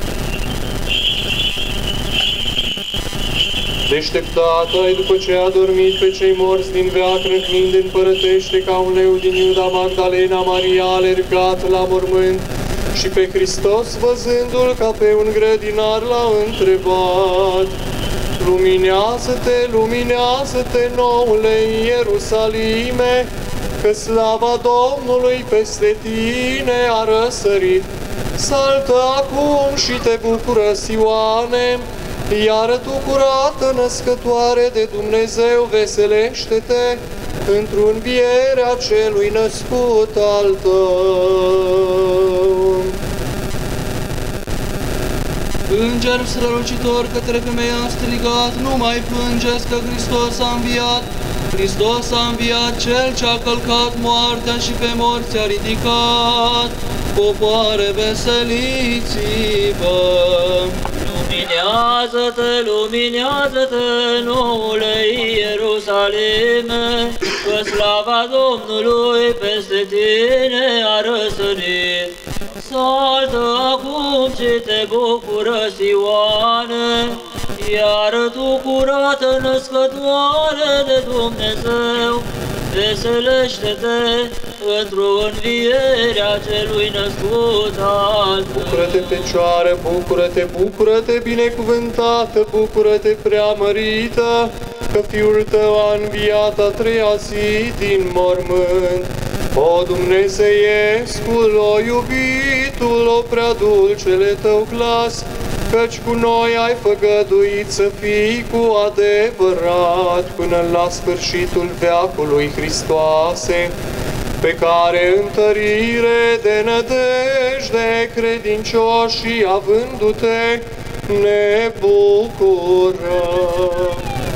S5: Deșteptat-ai după ce a dormit pe cei morți din veac, răcnind împărătește ca un leu din Iuda Magdalena, Maria a alergat la mormânt și pe Hristos, văzându-l ca pe un grădinar, l-a întrebat: Luminează-te, luminează-te, noule Ierusalime, că slava Domnului peste tine a răsărit. Saltă acum și te bucură, Sioane, iar tu, curată născătoare de Dumnezeu, veselește-te într-o învierea celui născut al tău.
S6: Înger strălucitor către femeia a strigat: nu mai plângeți, că Hristos a înviat! Hristos a înviat, Cel ce a călcat moartea și pe morți a ridicat. Popoare, veseliți-vă!
S4: Luminează-te, luminează-te, noule Ierusalime, că slava Domnului peste tine a răsărit. Saltă acum și te bucură, Sioane, iar tu, curată născătoare de Dumnezeu, veselește-te într-o înviere a celui născut al tău.
S5: Bucură-te, Fecioară, bucură-te, bucură-te, binecuvântată, bucură-te, preamărită, că Fiul tău a înviat a treia zi din mormânt. O Dumnezeiescul, o iubitul, o prea dulcele tău glas, căci cu noi ai făgăduit să fii cu adevărat până la sfârșitul veacului, Hristoase, pe care întărire de nădejde credincioșii avându-te ne bucurăm.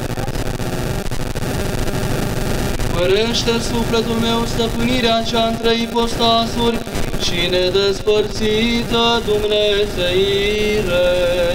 S6: Părește sufletul meu stăpânirea cea între ipostasuri și nedespărțită Dumnezeire.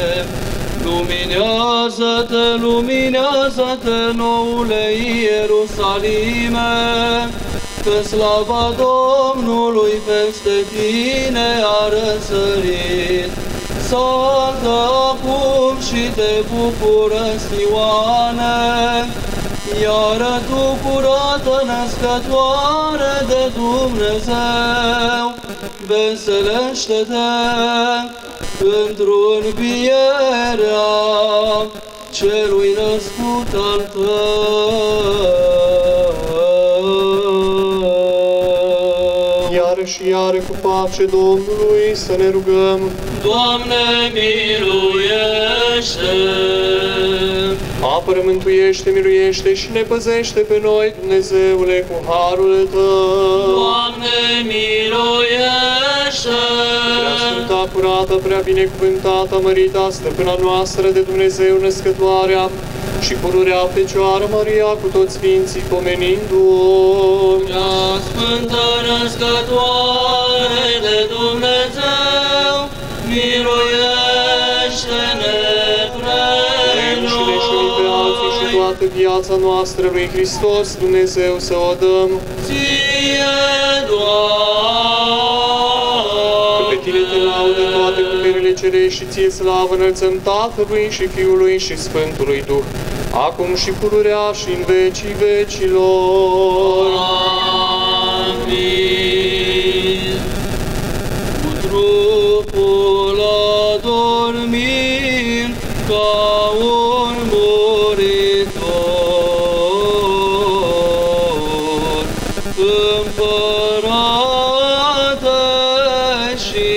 S6: Luminează-te, luminează-te, noule Ierusalime, că slava Domnului peste tine a răsărit. Saltă acum și te bucură, Sioane, iar tu, curată născătoare de Dumnezeu, veselește-te într-o învierea celui născut al tău.
S5: Iară și iară cu pace Domnului să ne rugăm.
S6: Doamne, miluiește!
S5: Apără, mântuiește, miluiește și ne păzește pe noi, Dumnezeule, cu harul Tău.
S6: Doamne, miluiește!
S5: Prea sfânta, curată, prea binecuvântată, mărita, stăpâna noastră de Dumnezeu născătoarea și pururea Fecioară Maria cu toți sfinții pomenindu-o.
S6: Prea sfântă născătoare de Dumnezeu, miluiește-ne pre noi!
S5: Pe alții și toată viața noastră lui Hristos, Dumnezeu să o dăm.
S6: Ție, Doamne!
S5: Că pe Tine te laudă toate puterile cerești și Ție slavă înălțăm Tatălui și Fiului și Sfântului Duh, acum și pururea și în vecii vecilor.
S6: Amin. Cu trupul adormit ca un muritor, Împărate și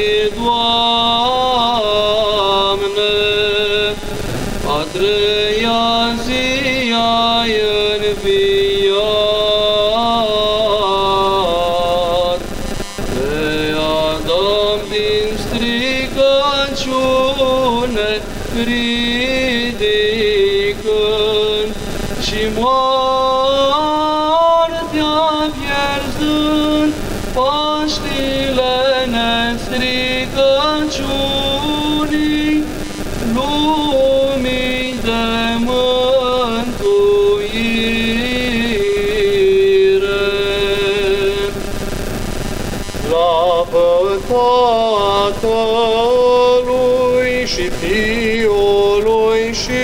S6: Doamne, a treia zi ai înviat, pe Adam din stricăciune ridicând și moartea pierzând, Paștile nestricăciunii, lumii de mântuire.
S5: Tatălui și Fiului și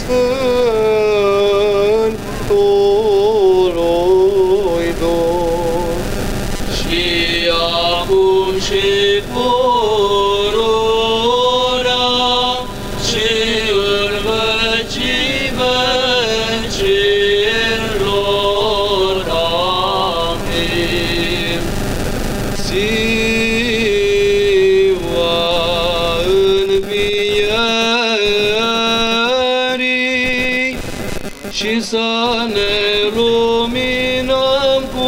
S5: Sfântului Duh.
S6: Și acum și pururea și în vecii vecilor. Amin. Ziua învierii și să ne luminăm cu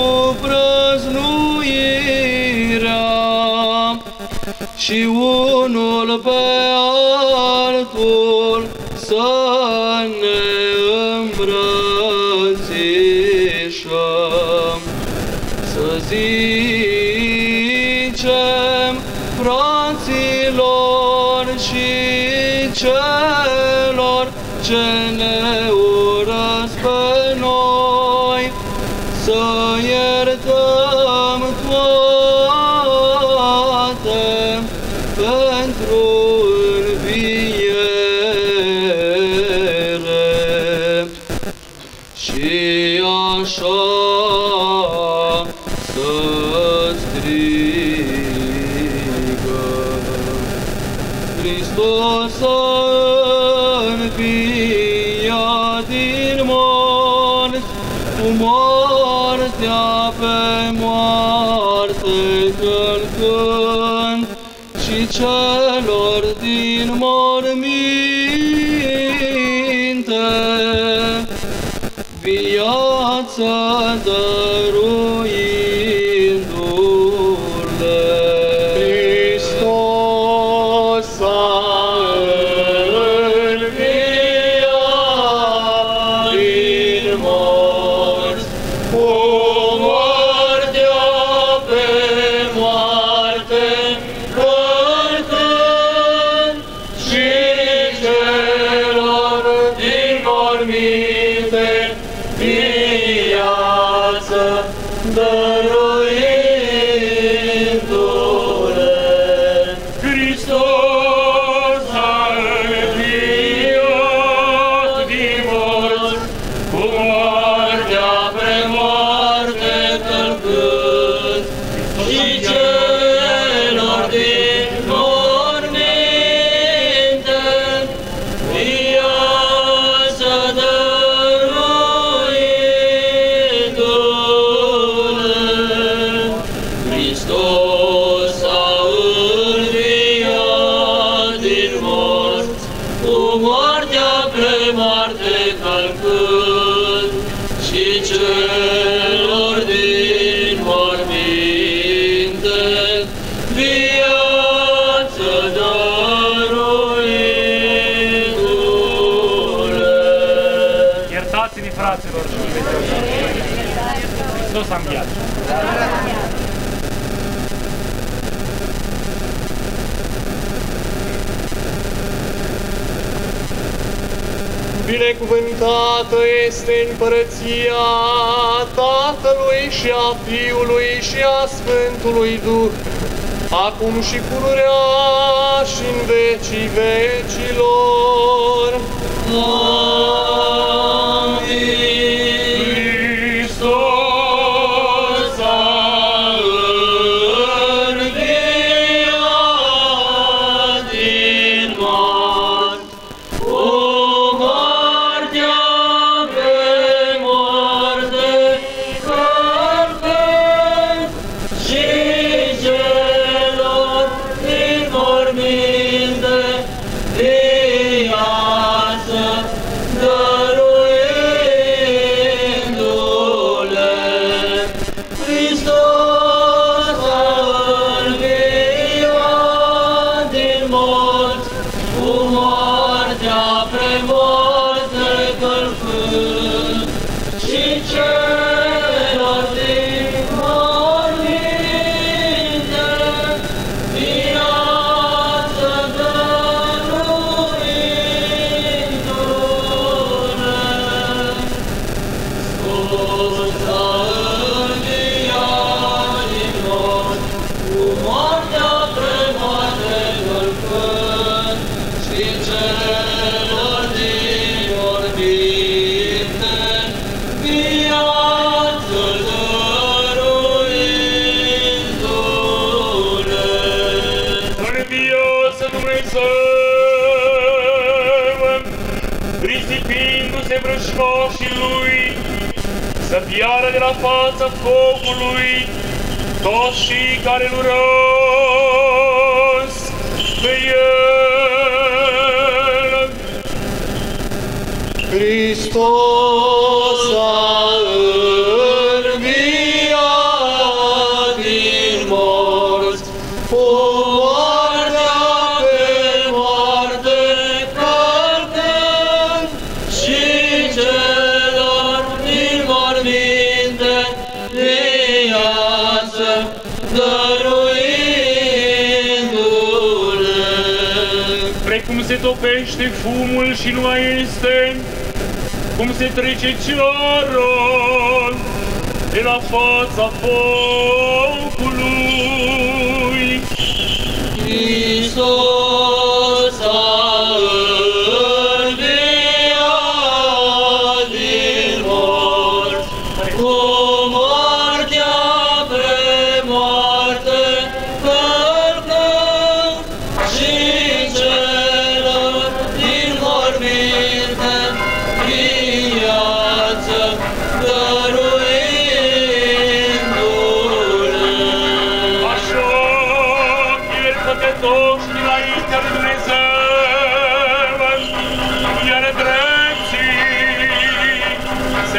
S6: prăznuirea și unul pe altul să ne îmbrățișăm, să zicem fraților și celor ce ne urăsc pe noi, să iertăm toate pentru înviere. Și așa să strigăm: Hristos a înviat din morți, cu moartea pe moarte călcând, și celor din morminte viața dăruindu-le.
S5: Hristos a înviat din morți, cu moartea pe moarte călcând, și celor din morminte viață dăruindu-le.
S1: Hristos a înviat din morți, cu moartea pe moarte călcând, și celor din morminte viață dăruindu-le. Hristos a înviat din morți, cu moartea pe moarte călcând, și celor din morminte viață dăruindu-le.
S3: Iertați-ne, fraților, și Hristos a înviat.
S5: Binecuvântată este împărăția Tatălui și a Fiului și a Sfântului Duh, acum și pururea și în vecii vecilor. Hristos a înviat din morți, cu moartea pe moarte călcând, și celor din morminte viață dăruindu-le. Hristos a înviat din morți, cu moartea pe moarte călcând, și celor din morminte viață dăruindu-le. Hristos a înviat din morți, cu moartea pe moarte
S4: viață dăruindu-le.
S1: Înviosă Dumnezeu, risipindu-se vrăjmașii lui, să piară de la fața focului toți cei care nu răs pe el.
S5: Hristos a înviat din morți, cu moartea pe moarte călcând,
S4: Și celor din morminte viață dăruindu-le.
S1: Precum se topește fumul și nu mai este, cum se trece ceara de la fața focului.
S4: Hristos a înviat din morți, cu moartea pe moarte călcând, și celor din morminte viață dăruindu-le.
S1: Așa, el păcătoși dinaintea lui Dumnezeu, iar drepții se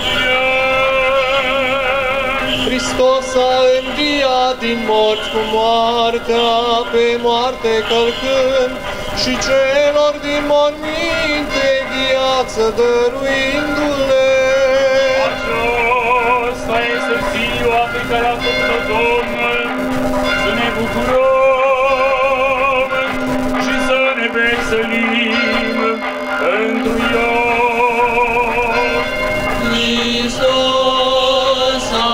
S1: mântuiesc.
S5: Hristos a înviat din morți, cu moartea pe moarte călcând, și celor din morminte viață dăruindu-le.
S1: Aceasta este ziua pe care a făcut-o Domnul, să ne bucurăm și să ne veselim pentru ea.
S4: Hristos a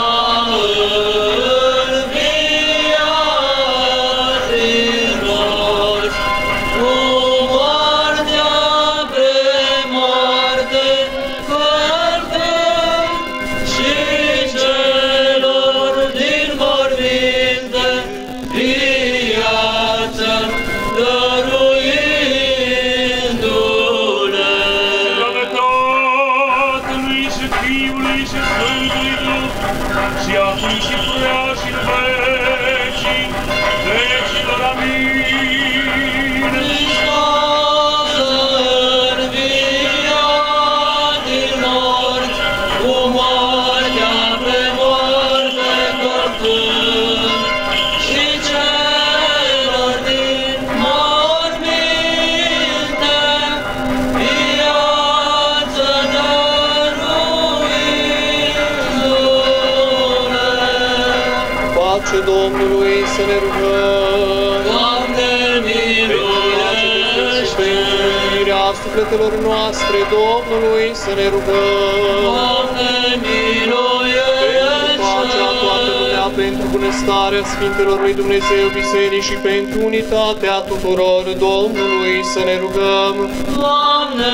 S4: înviat din morți, cu moartea pe moarte călcând, și celor din morminte viață dăruindu-le.
S1: Slavă Tatălui și Fiului și Sfântului Duh, și acum și purea și în vecii vecilor. Amin.
S4: Hristos a înviat din morți, cu moartea pe moarte călcând, și celor din morminte viață dăruindu-le.
S5: Pace Domnului, să ne rugăm.
S4: Doamne, miluiește!
S5: Pentru mântuirea sufletelor noastre, Domnului, să ne rugăm.
S4: Doamne,
S5: Pentru
S4: miluiește!
S5: pacea toată lumea, pentru bunăstarea Sfintelor lui Dumnezeu Biserici și pentru unitatea tuturor, Domnului, să ne rugăm.
S4: Doamne,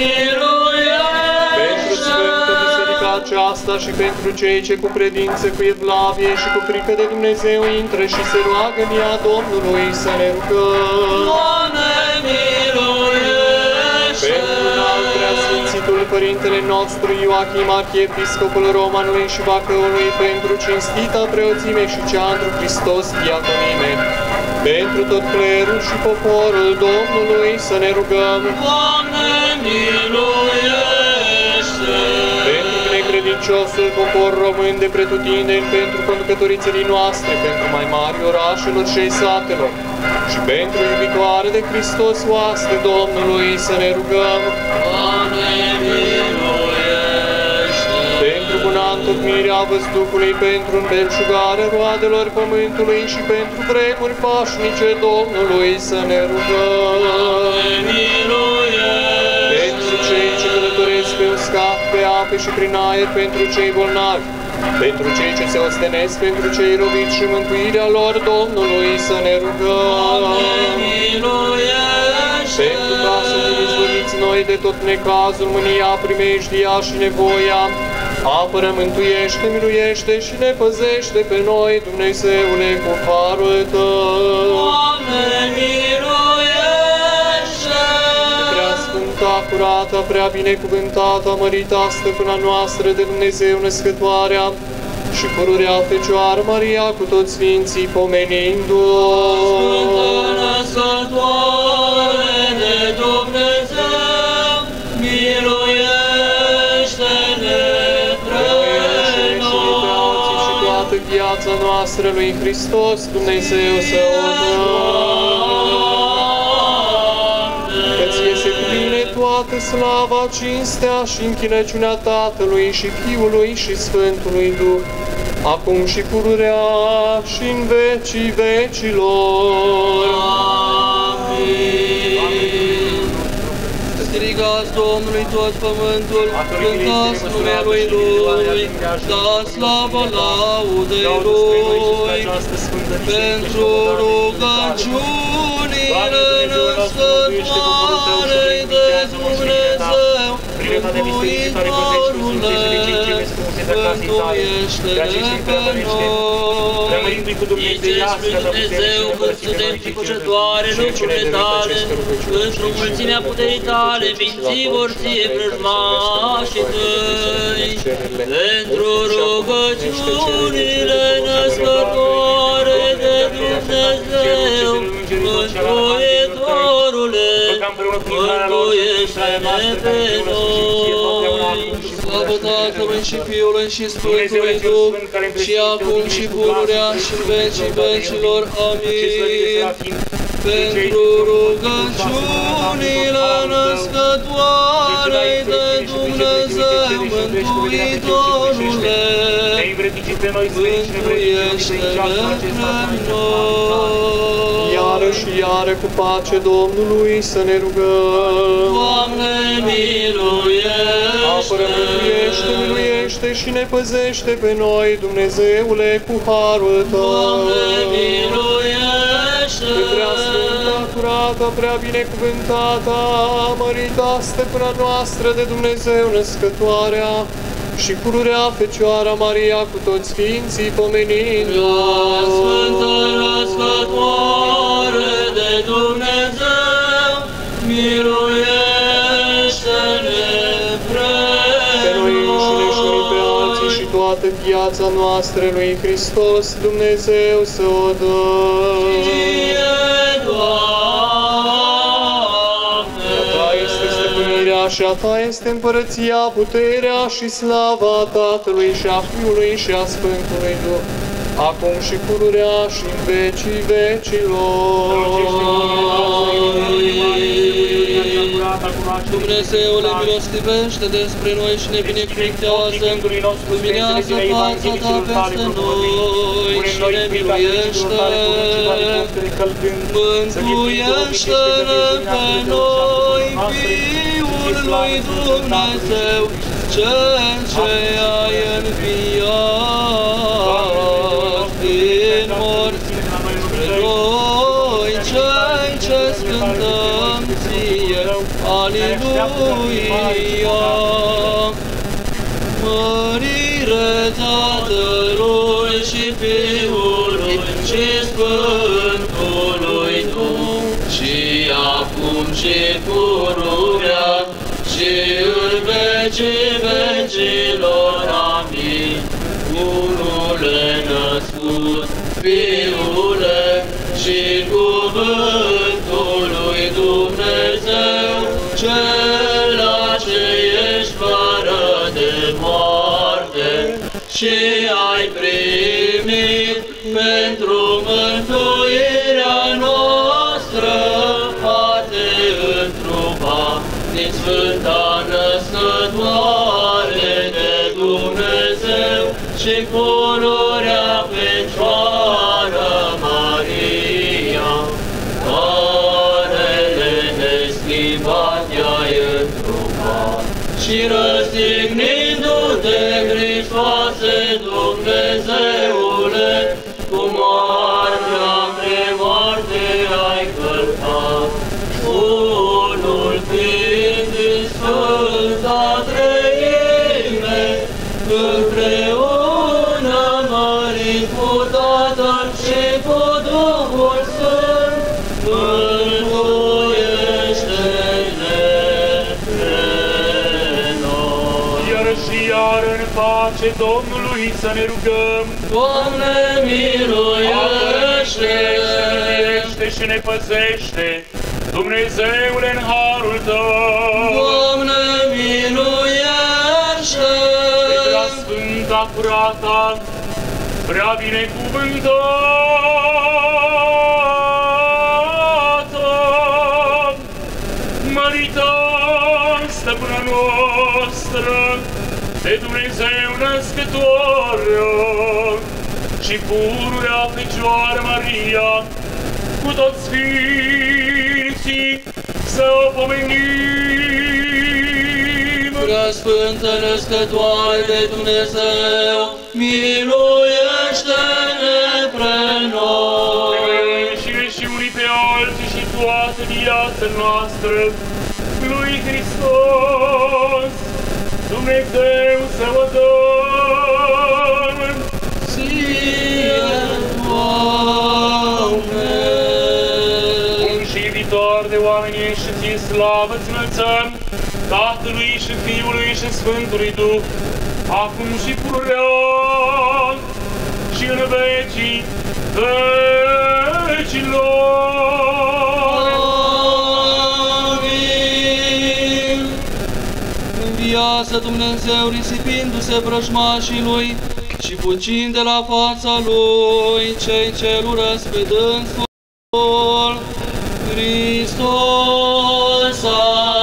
S5: Pentru Sfântă Biserica aceasta și pentru cei ce cu credință, cu evlavie și cu frică de Dumnezeu intră și se roagă în ea, Domnului, să ne rugăm.
S4: Doamne, miluiește!
S5: Pentru înalt preasfințitul Părintele nostru Ioachim, arhiepiscopul Romanului și Bacăului, pentru cinstita preoțime și cea întru Hristos diaconime, pentru tot clerul și poporul Domnului, să ne rugăm.
S4: Doamne, miluiește!
S5: Pentru necredinciosul popor român de pretutindeni, pentru conducătorii țării noastre, pentru mai mari orașelor și ai satelor, și pentru iubitoare de Hristos oaste Domnului, să ne rugăm.
S4: Doamne, miluiește!
S5: Pentru buna întocmirea văzduhului, pentru îmbelșugarea roadelor pământului și pentru vremuri pașnice Domnului, să ne rugăm.
S4: Doamne, miluiește!
S5: Pentru cei ce călătoresc pe uscat, pe ape și prin aer, pentru cei bolnavi, pentru cei ce se ostenesc, pentru cei robiți și mântuirea lor Domnului, să ne rugăm.
S4: Doamne, miluiește!
S5: Pentru ca să fim izbăviți noi de tot necazul, mânia, primejdia și nevoia, Apără, mântuiește, miluiește și ne păzește pe noi, Dumnezeule, cu harul Tău.
S4: Doamne, miluiește!
S5: Prea sfânta, curată, prea binecuvântată, mărita stăpâna noastră de Dumnezeu născătoarea și pururea Fecioară Maria cu toți sfinții pomenindu-o.
S4: Sfântă născătoare de Dumnezeu, miluiește-ne pre noi.
S5: Și toată viața noastră lui Hristos, Dumnezeu să o dă. Că ție se cuvine toată slava, cinstea și închinăciunea Tatălui și Fiului și Sfântului Duh, acum și pururea și în vecii vecilor.
S4: Amin.
S6: Strigați Domnului tot pământul, cântați numele Lui, dați slavă laudei Lui, pentru rugăciunile născătoarei de Dumnezeu, Mântuitorule, mântuiește-ne pe noi.
S3: Iicești lui Dumnezeu, când suntem cucetoare lucrurile tale, într-o mulțimea puterii tale, minții vor ție vrăjmașii tăi, pentru rugăciunile născătoare de Dumnezeu, Mântuitorule, mântuiește-ne pe noi.
S6: Slavă Tatălui și Fiului și Sfântului Duh, și acum și pururea și în vecii vecilor. Amin. Pentru rugăciunile născătoarei de Dumnezeu, Mântuitorule, mântuiește-ne pe noi.
S5: Iară și iară cu pace Domnului să ne rugăm.
S4: Doamne, miluiește!
S5: Apără, mântuiește, miluiește și ne păzește pe noi, Dumnezeule, cu harul Tău.
S4: Doamne, miluiește!
S5: Pe prea sfânta, curată, prea binecuvântată, mărita stăpâna noastră de Dumnezeu născătoarea și pururea Fecioara Maria cu toți sfinții pomenindu-o.
S4: Sfântă născătoare de Dumnezeu, miluiește-ne pre
S5: noi înșine și unii pe alții și toată viața noastră lui Hristos, Dumnezeu să o dă. A Ta este stăpânirea și a Ta este împărăția, puterea și slava Tatălui și a Fiului și a Sfântului Duh, acum și pururea și în vecii vecilor.
S6: Dumnezeule, milostivește despre noi și ne binecuvântează, luminează fața Ta peste noi și ne miluiește. Mântuiește-ne pe noi, Fiul lui Dumnezeu, Cel ce ai înviat din morți, spre noi cei ce cântăm ție, Aleluia! Mărire Tatălui și Fiului și Sfântului Duh, și acum și pururea și în vecii vecilor. Amin. Unule născut, Fiule și Cuvântul lui Dumnezeu, Cela ce ești fără de moarte și ai primit pentru mântuirea noastră a te întrupa din Sfânta Născătoare de Dumnezeu și pururea Fecioară Maria, carele neschimbat i-ai întrupat și răstignindu-te, Hristoase Dumnezeule, cu moartea pe moarte ai călcat, unul fiind din Sfânta Treime,
S1: pace Domnului să ne rugăm.
S4: Doamne, miluiește!
S1: Apărește și ne păzește, Dumnezeule, în harul Tău.
S4: Doamne, miluiește!
S1: De la Sfânta Curata, prea binecuvântată, mărita stăpână noastră, de Dumnezeu născătoare și pururea Fecioară Maria, cu toți sfinții să o pomenim.
S4: Prea Sfântă Născătoare de Dumnezeu, miluiește-ne pre noi!
S1: Pe noi înșine și unii pe alții și toată viața noastră, lui Hristos, Dumnezeu să o dăm.
S4: Ție, Doamne!
S1: Bun și iubitor de oameni și ție slavă îți înălțăm, Tatălui și Fiului și Sfântului Duh, acum și pururea și în vecii vecilor.
S6: Amin. Înviază Dumnezeu risipindu-se vrăjmașii lui și fugind de la fața lui cei ce îl urăsc pe dânsul. Hristos a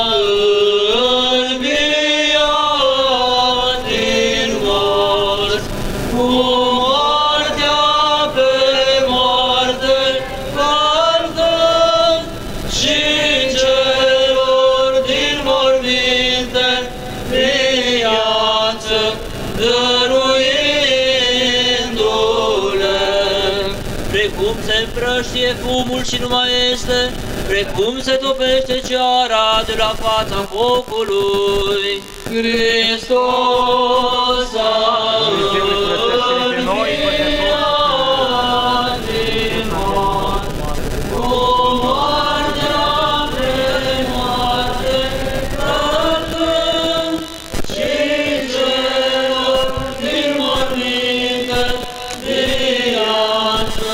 S6: înviat din morți, cu moartea pe moarte călcând și celor din morminte viață dăruindu-le.
S3: Precum se împrăștie fumul și nu mai este, precum se topește ceara de la fața focului.
S4: Hristos a înviat din morți, cu moartea pe moarte călcând și celor din morminte viață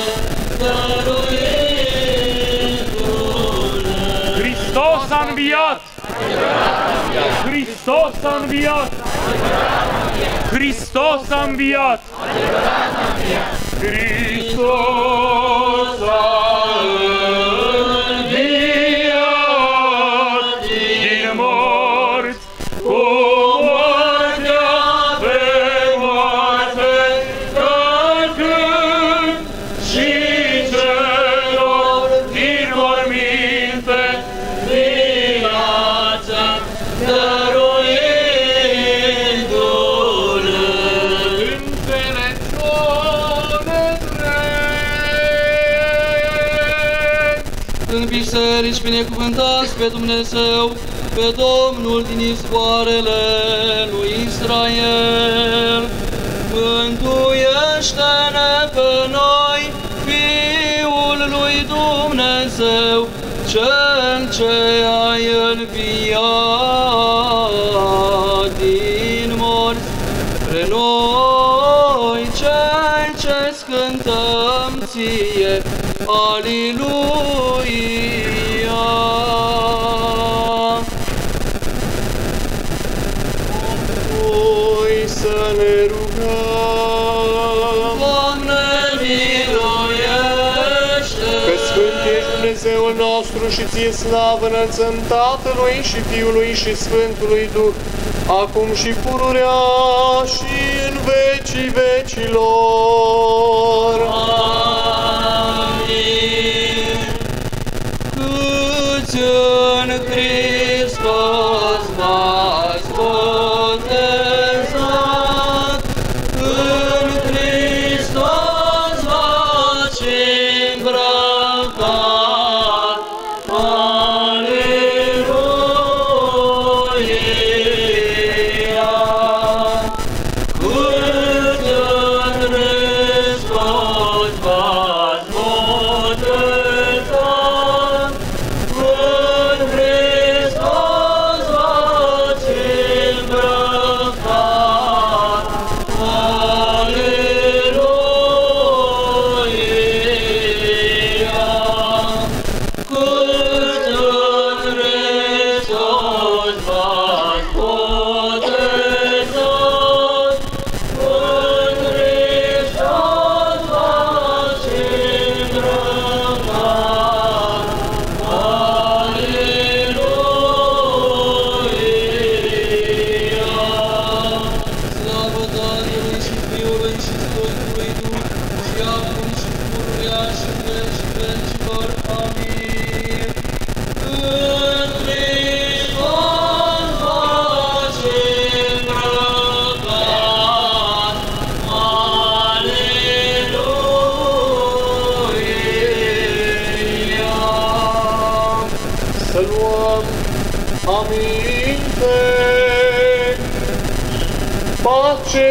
S4: dăruindu-le.
S1: Hristos a înviat! Hristos a înviat! Hristos a înviat! Hristos a înviat din morți, cu moartea pe moarte călcând și celor din morminte
S4: Viață dăruindu-le.
S2: Înțelepciune drept.
S6: În biserici binecuvântați pe Dumnezeu, pe Domnul din izvoarele lui Israel. Mântuiește-ne pe noi, Fiul lui Dumnezeu, Cel ce ai înviat din morți, spre noi cei ce-ți cântăm ție, Aliluia!
S5: Voi să ne rugăm.
S4: Doamne, miluiește!
S5: Că Sfânt ești Dumnezeul nostru și ție slavă înălțăm Tatălui și Fiului și Sfântului Duh, acum și pururea și în vecii vecilor.
S4: Amin.
S6: Câți în Hristos v-ați botezat,
S4: În Hristos v-ați îmbrăcat. Aleluia! Cât în
S6: Slavă Tatălui și Fiului și Sfântului Duh, și acum și pururea și în vecii vecilor. Amin. În Hristos facem răbdat. Aleluia.
S5: Să luăm aminte. Pace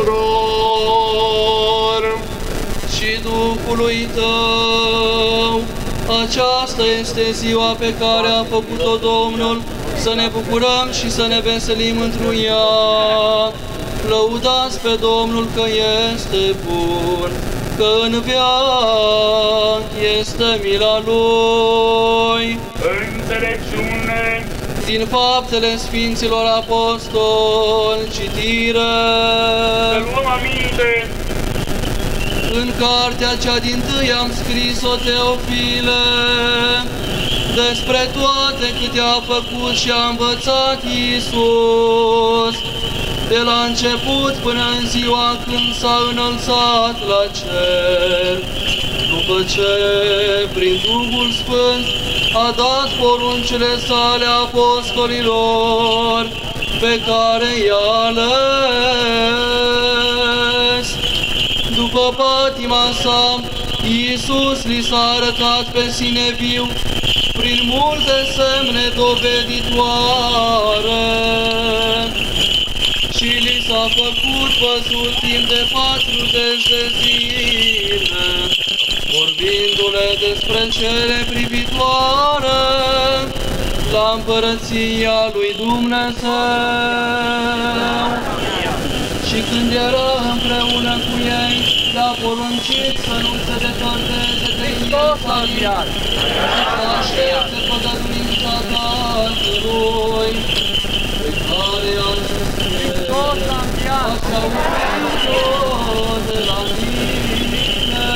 S5: tuturor
S6: Și Duhului tău. Aceasta este ziua pe care a făcut-o Domnul, să ne bucurăm și să ne veselim într-un ea. Lăudați pe Domnul că este bun, că în veac este mila Lui.
S1: Înțelepciune,
S6: Din faptele Sfinților Apostoli, citire.
S1: să luăm aminte.
S6: În cartea cea dintâi am scris-o, Teofile, despre toate câte a făcut și a învățat Iisus, de la început până în ziua când s-a înălțat la cer, după ce, prin Duhul Sfânt, a dat poruncile sale apostolilor, pe care i-a ales. După patima sa, Iisus li s-a arătat pe sine viu prin multe semne doveditoare și li s-a făcut văzut timp de 40 de zile, vorbindu-le despre cele privitoare la împărăția lui Dumnezeu. Și când era împreună cu ei, le-a poruncit să nu se depărteze de Ierusalim, și să aștepte păgăduința Tatălui, pe care a susținut ați auzit-o de la mine.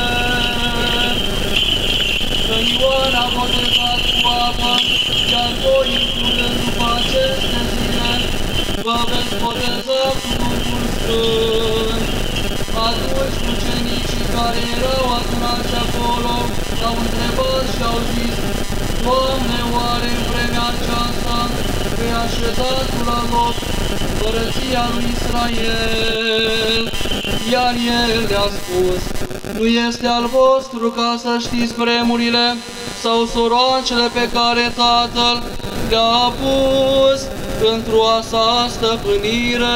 S6: Că Ioan a botezat cu apă, iar voi, includând după aceste zile, vă veți boteza cu Duhul Sfânt. Atunci ucenicii care erau adunați acolo s-au întrebat și au zis: Doamne, oare în vremea aceasta vei așezat la loc împărăția lui Israel? Iar el le-a spus: nu este al vostru ca să știți vremurile sau soroacele pe care Tatăl le-a pus pentru a sa stăpânire,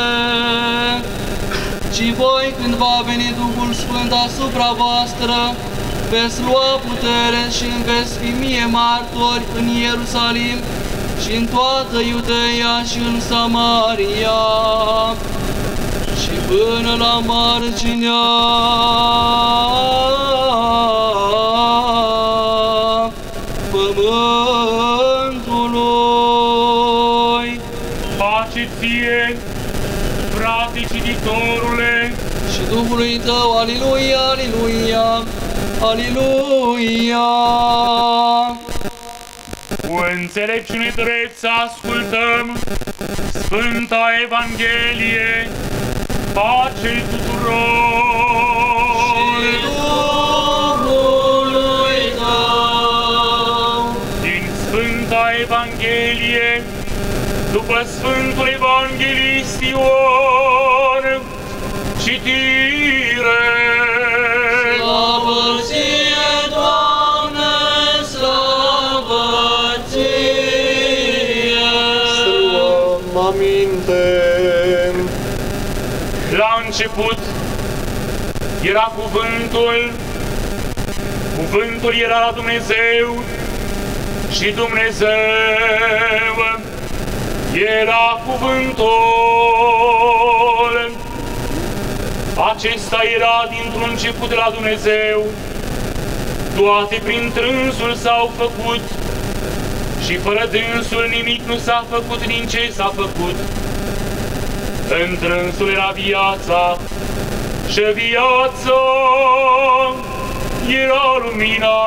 S6: ci voi, când va veni Duhul Sfânt asupra voastră, veți lua putere și îmi veți fi mie martori în Ierusalim și în toată Iudeea și în Samaria și până la marginea pământului.
S1: Pace ție, frate cititorule,
S6: Și Duhului tău, aliluia, aliluia, aliluia.
S1: cu înțelepciune drept să ascultăm Sfânta Evanghelie, pace tuturor.
S6: Și Duhului tău.
S1: Din Sfânta Evanghelie, după Sfântul Evanghelist Ioan, citire.
S6: Slavă ție, Doamne, slavă ție.
S5: Să luăm aminte.
S1: La început era Cuvântul, Cuvântul era la Dumnezeu și Dumnezeu era Cuvântul. Acesta era dintr-un început de la Dumnezeu. Toate prin Dânsul s-au făcut și fără Dânsul nimic nu s-a făcut din ce s-a făcut. În Dânsul era viața și viața era lumina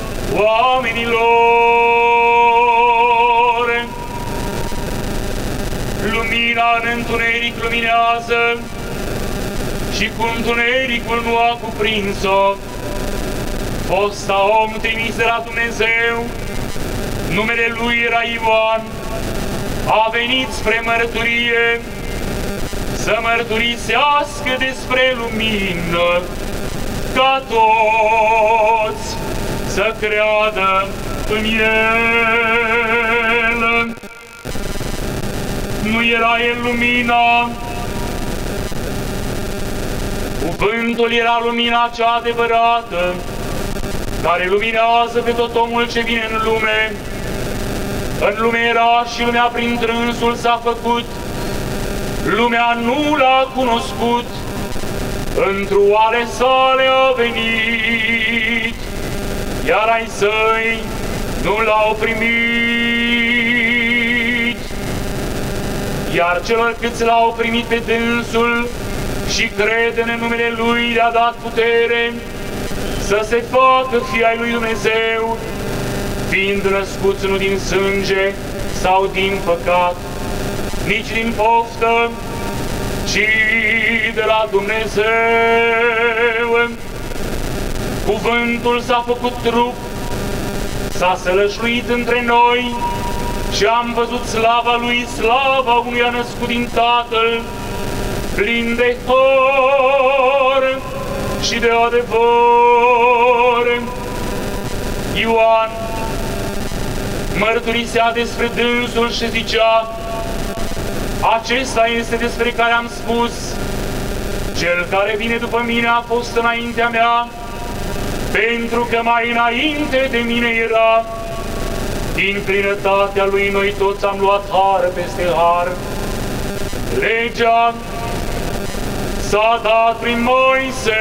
S1: oamenilor. Lumina în întuneric luminează și cu întunericul nu a cuprins-o. Fosta om trimis de la Dumnezeu, numele lui era Ioan, a venit spre mărturie, să mărturisească despre lumină, ca toți să creadă în el. Nu era el lumina, cuvântul era lumina cea adevărată, care luminează pe tot omul ce vine în lume. În lume era și lumea prin trânsul s-a făcut, lumea nu l-a cunoscut, într-o ale sale a venit, iar ai săi nu l-au primit. Iar celor câți l-au primit pe dânsul și crede în numele Lui, le-a dat putere să se facă fii ai lui Dumnezeu, fiind născuți nu din sânge sau din păcat, nici din poftă, ci de la Dumnezeu. Cuvântul s-a făcut trup, s-a sălășluit între noi și am văzut slava Lui, slava unuia născut din Tatăl, plin de har și de adevăr. Ioan mărturisea despre dânsul și zicea: acesta este despre care am spus, cel care vine după mine a fost înaintea mea, pentru că mai înainte de mine era. Din plinătatea lui noi toți am luat har peste har. Legea s-a dat prin Moise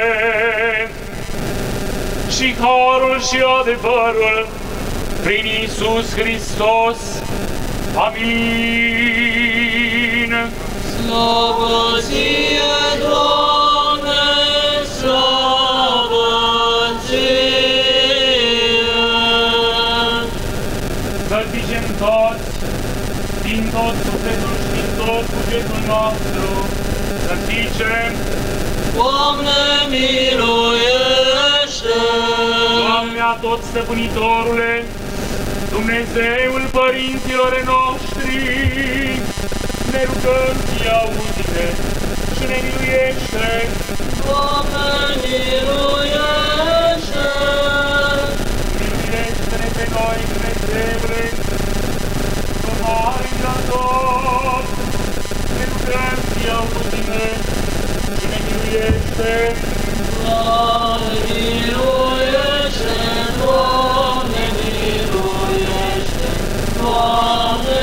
S1: și harul și adevărul prin Iisus Hristos. Amin.
S4: Slavă ție, Doamne, slavă ție!
S1: Să zicem toți, din tot sufletul și din tot cugetul nostru, să zicem:
S4: Doamne, miluiește!
S1: Doamne, atot stăpânitorule, Dumnezeul părinților noștri, ne rugăm ție, auzi-ne și ne miluiește.
S4: Doamne, miluiește!
S1: Miluiește-ne pe noi, Dumnezeule, cu mare la tot. Ne rugăm ție, auzi-ne și ne miluiește.
S4: Doamne, miluiește! Doamne, miluiește! Doamne,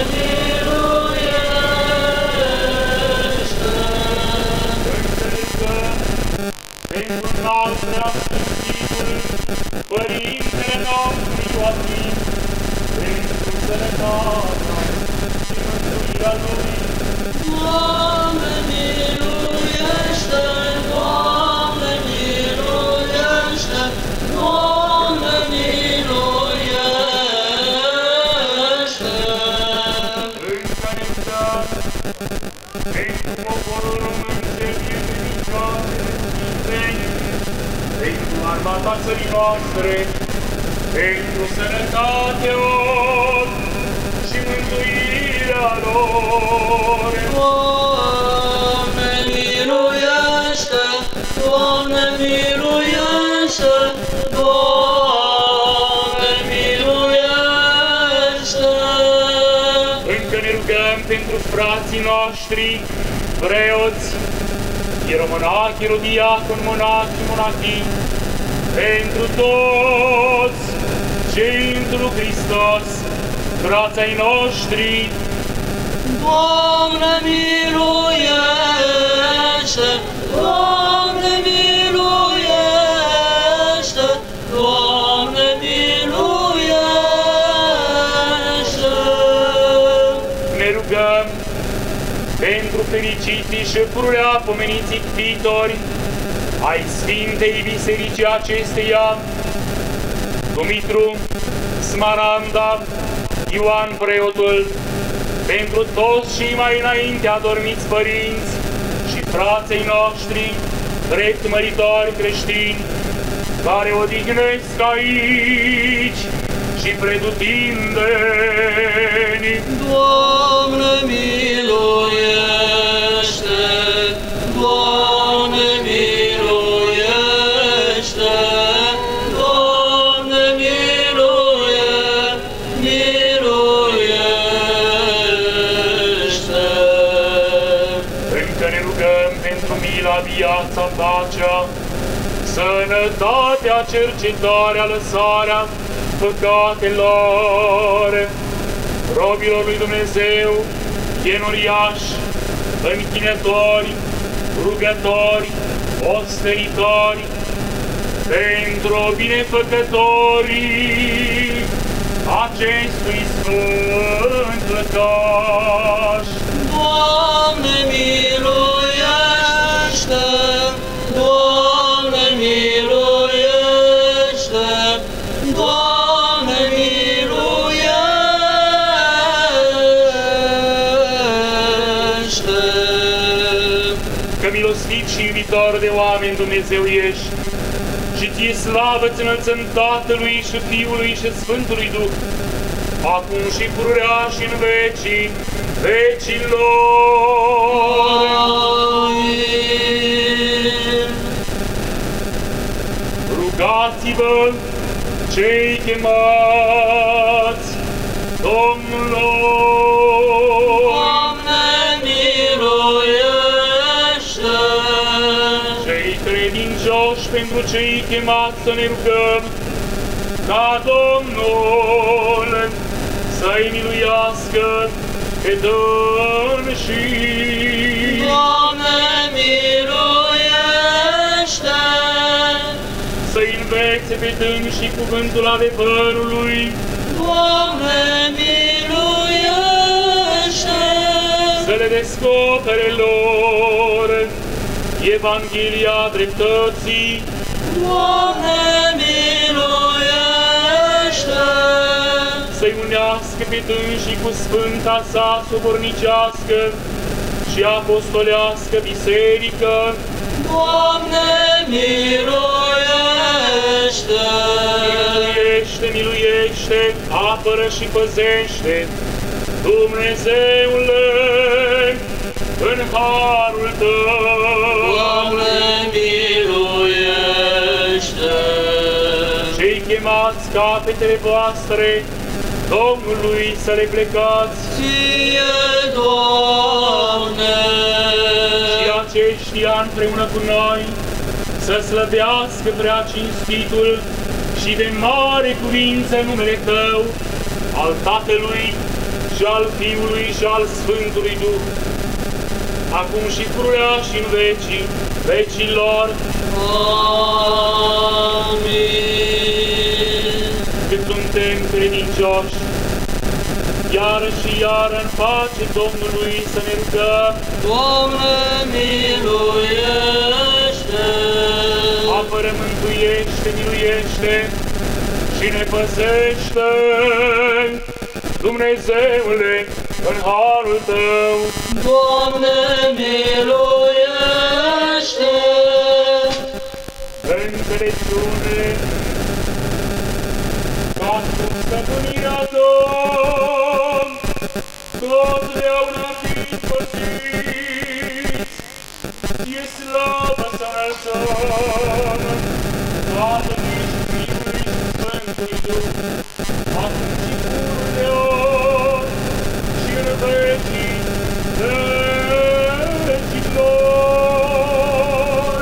S4: miluiește!
S1: Înțelegăm pentru înalt preasfințitul Părintele nostru Ioachim, pentru sănătatea și mântuirea lui.
S4: Doamne, miluiește! Doamne, miluiește! Doamne, miluiește!
S1: Încă ne rugăm pentru poporul român cel binevinicioase de Sfințeni, pentru armata țării noastre, pentru sănătatea lor și mântuirea lor.
S4: Doamne, miluiește! Doamne, miluiește! Doamne, miluiește!
S1: Încă ne rugăm pentru frații noștri, preoți, ieromonahi, ierodiaconi, monahi, monahii, pentru toți cei întru Hristos, frații ai noștri.
S4: Doamne, miluiește! Doamne, miluiește! Doamne, miluiește!
S1: Ne rugăm pentru fericiții și pururea pomeniții ctitori ai Sfintei Bisericii acesteia, Dumitru, Smaranda, Ioan preotul, pentru toți cei mai înainte adormiți părinți și frații noștri, drept măritori creștini, care odihnesc aici și pretutindeni.
S4: Doamne, miluiește! Doamne, miluiește! Doamne, miluiește!
S1: Încă ne rugăm pentru mila, viața, pacea, sănătatea, cercetarea, lăsarea păcatelor robilor lui Dumnezeu, chenuriași, închinători, rugători, ostenitori, pentru binefăcătorii acestui sfânt lăcaș.
S4: Doamne, miluiește! Doamne, miluiește! Doamne, miluiește!
S1: Că milostiv și iubitor de oameni Dumnezeu ești, și ție slavă-ți înălțăm Tatălui și Fiului și Sfântului Duh, acum și pururea și în vecii vecilor.
S4: Amin.
S1: Rugați-vă cei chemați Domnului.
S4: Doamne, miluiește!
S1: Cei credincioși, pentru cei chemați să ne rugăm, ca Domnul să-i miluiască pe dânsii.
S4: Doamne, miluiește!
S1: Să-i învețe pe dânsii cuvântul adevărului.
S4: Doamne, miluiește!
S1: Să le descopere lor Evanghelia dreptății.
S4: Doamne, miluiește!
S1: Să-i unească pe dânsii cu sfânta sa sobornicească și apostolească biserică.
S4: Doamne, miluiește!
S1: Miluiește, miluiește, apără și păzește, Dumnezeule, în harul Tău.
S4: Doamne, miluiește!
S1: Cei chemați capetele voastre, Domnului să le plecați.
S4: Ție, Doamne!
S1: Și aceștia împreună cu noi să slăbească prea cinstitul și de mare cuvință numele Tău, al Tatălui și al Fiului și al Sfântului Duh, acum și pururea și în vecii vecilor.
S4: Amin.
S1: Cât suntem credincioși, iară și iară în pace Domnului să ne rugăm.
S4: Doamne, miluiește!
S1: Apără, mântuiește, miluiește și ne păzește, Dumnezeule, în harul Tău.
S4: Doamne, miluiește!
S1: Înțelepciune, ca sub stăpânirea Domn, totdeauna fiind păziți, e slavă să înălțăm Tatălui și Fiului și Sfântului Duh, acum și pururea și în vecii vecilor.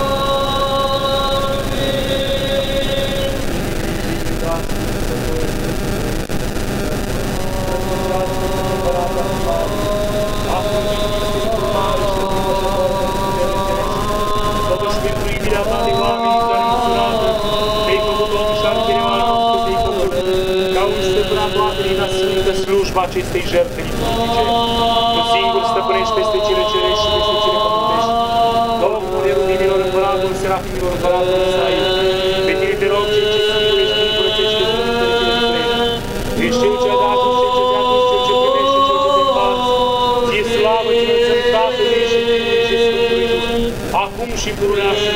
S1: Totuși, pentru iubirea Ta de oameni înmăsurată, Te-ai făcut om și archereul al nostru Te-ai făcut, ca un stăpân a toate din sfântă slujba acestei jertfe liturgice. Tu singur stăpânești peste cele cerești și peste cele pământești. Domnul erudinilor, împăratul serafimilor, împăratul Israel, pe Tine te rog, Cel ce sfințești, Tine curățește Dumnezeu cele întregi. Ești Cel ce a dat, Cel ce te-a dus, Cel ce primește, Cel ce te învață. Ție slavă, Ție înălțăm Tatălui și Fiului și Sfântului acum și pururea și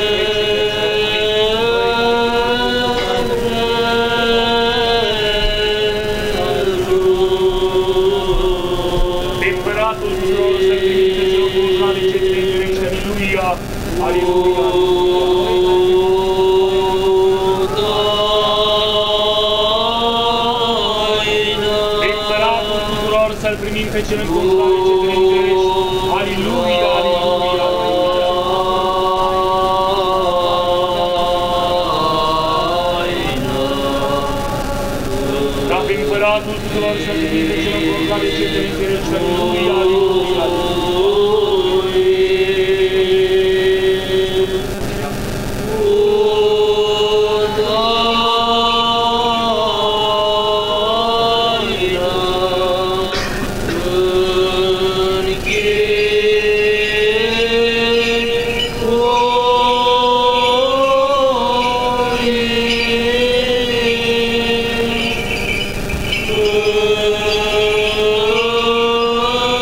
S1: de împăratul tuturor să trimite celor culcare ce trăiește, aleluia, aleluia. De împăratul tuturor să-l primim pe cel înconjurare ce trăiește, aleluia, aleluia. Ca pe împăratul tuturor să-l primim pe cel înconjurare ce trăiește, aleluia, aleluia.
S4: Oh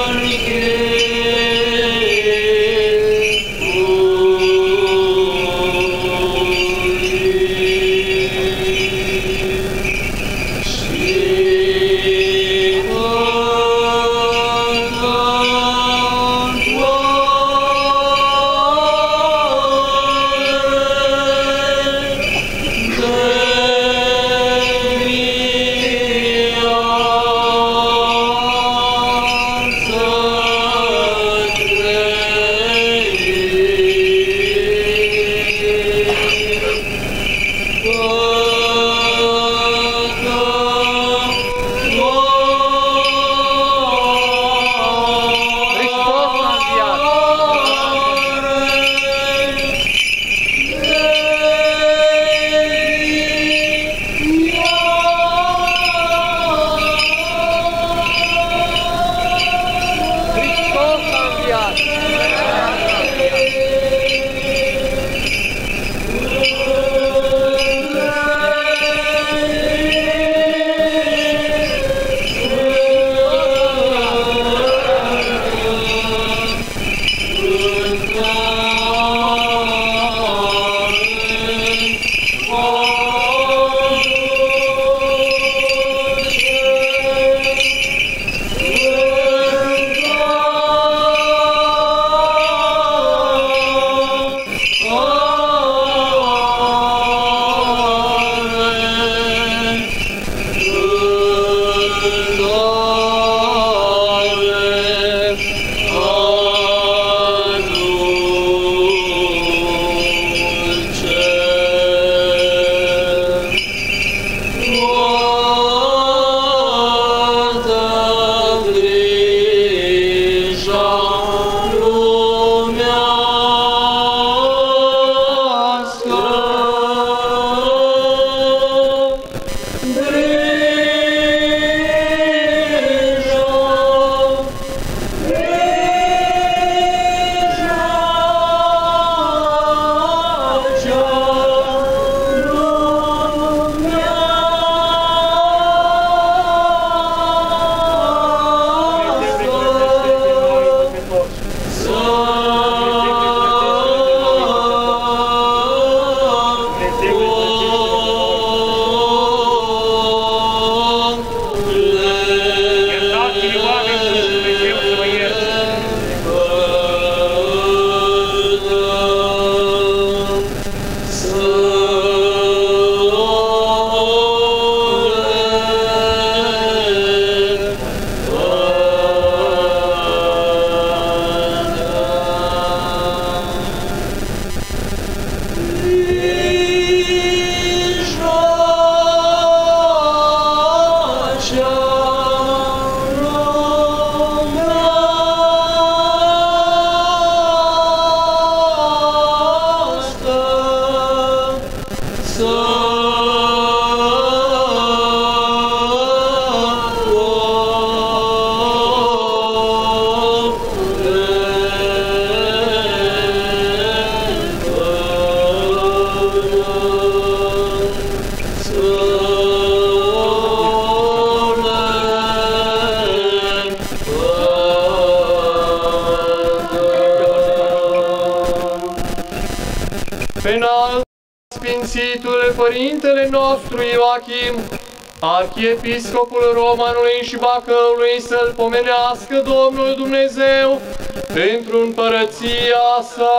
S5: pe înalt Sfințitul Părintele nostru Ioachim, Arhiepiscopul Romanului și Bacăului, să-L pomenească Domnul Dumnezeu pentru împărăția sa.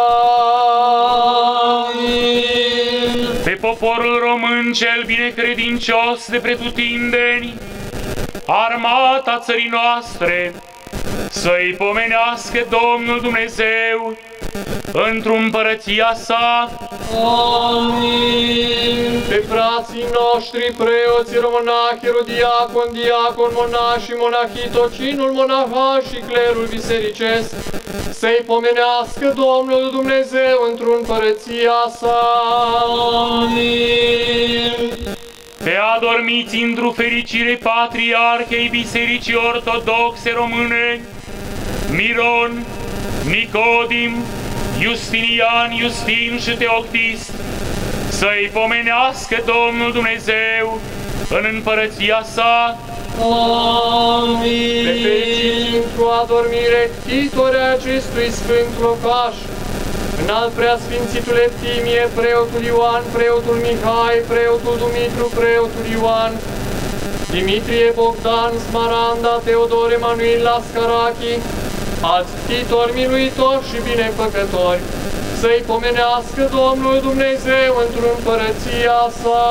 S1: Amin. Pe poporul român cel binecredincios de pretutindeni, armata țării noastre, să-i pomenească Domnul Dumnezeu într-o împărăția sa.
S5: Amin. Pe frații noștri, preoți, romonahi, erodiacon, diacon, monași și monahii, tocinul monaha și clerul bisericesc, să-i pomenească Domnul Dumnezeu într-o împărăția sa. Amin.
S1: Pe adormiți într-o fericire patriarhei Bisericii Ortodoxe Române, Miron, Nicodim, Justinian, Justin și Teoctist, să-i pomenească Domnul Dumnezeu în împărăția sa.
S5: Amin. Pe fericiți într-o adormire chitore acestui sfânt locaș, înalt preasfințitul Eftimie, preotul Ioan, preotul Mihai, preotul Dumitru, preotul Ioan, Dimitrie, Bogdan, Smaranda, Teodor, Emanuel, Lascarachi, alți titori miluitori și binefăcători, să-i pomenească Domnul Dumnezeu într-o împărăția sa.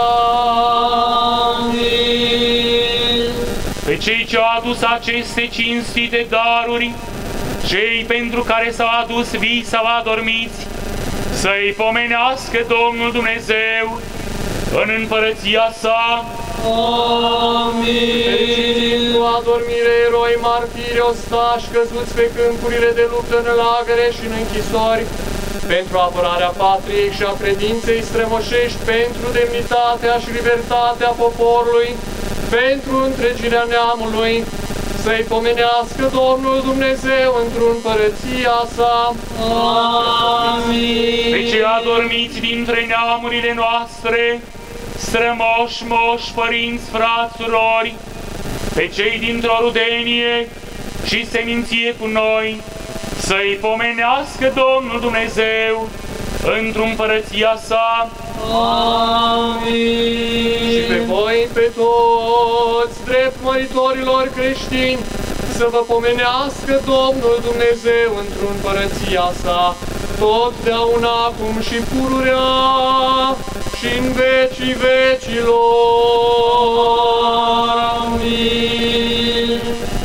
S5: Amin.
S1: Pe cei ce au adus aceste cinstite daruri, cei pentru care s-au adus vii sau adormiți, să-i pomenească Domnul Dumnezeu în împărăția sa.
S5: Amin. Fericiți într-o adormire, eroi, martiri, ostași, căzuți pe câmpurile de luptă, în lagăre și în închisori, pentru apărarea patriei și a credinței strămoșești, pentru demnitatea și libertatea poporului, pentru întregirea neamului, să-i pomenească Domnul Dumnezeu într-o împărăția sa. Amin.
S1: Pe cei adormiți dintre neamurile noastre, strămoși, moși, părinți, frați, surori, pe cei dintr-o rudenie și seminție cu noi, să-i pomenească Domnul Dumnezeu într-o împărăția sa.
S5: Amin. Și pe voi, pe toți, drept măritorilor creștini, să vă pomenească Domnul Dumnezeu într-o împărăția sa, totdeauna, acum și pururea și în vecii vecilor. Amin.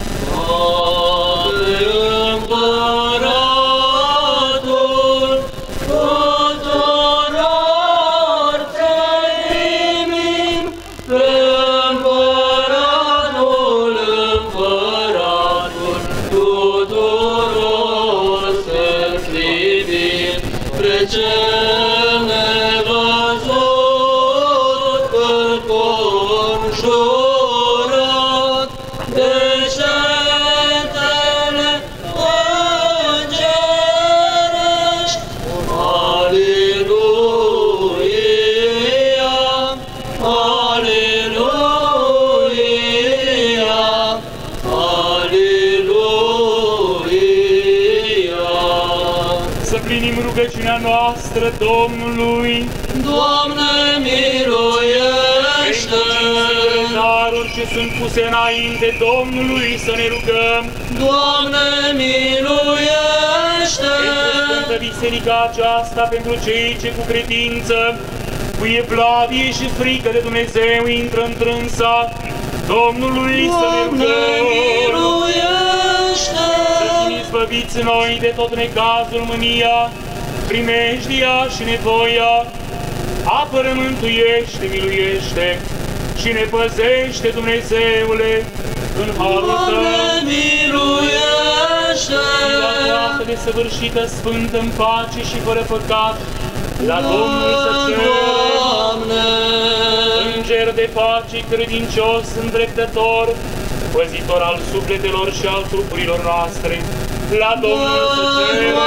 S1: Noastră Domnului.
S4: Doamne, miluiește!
S1: Pentru daruri ce sunt puse înainte Domnului să ne rugăm.
S4: Doamne, miluiește!
S1: Pentru Sfântă Biserica aceasta, pentru cei ce cu credință, cu evlavie și frică de Dumnezeu intră întrânsa, Domnului să ne rugăm.
S4: Miluiește!
S1: Să fim izbăviți noi de tot necazul, mânia, primejdia și nevoia, apără, mântuiește, miluiește și ne păzește, Dumnezeule, în harul Tău.
S4: Doamne, miluiește!
S1: Ziua toată desăvârșită, sfântă, în pace și fără păcat, la Domnul să cerem. Înger de pace, credincios, îndreptător, păzitor al sufletelor și al trupurilor noastre, la Domnul să cerem.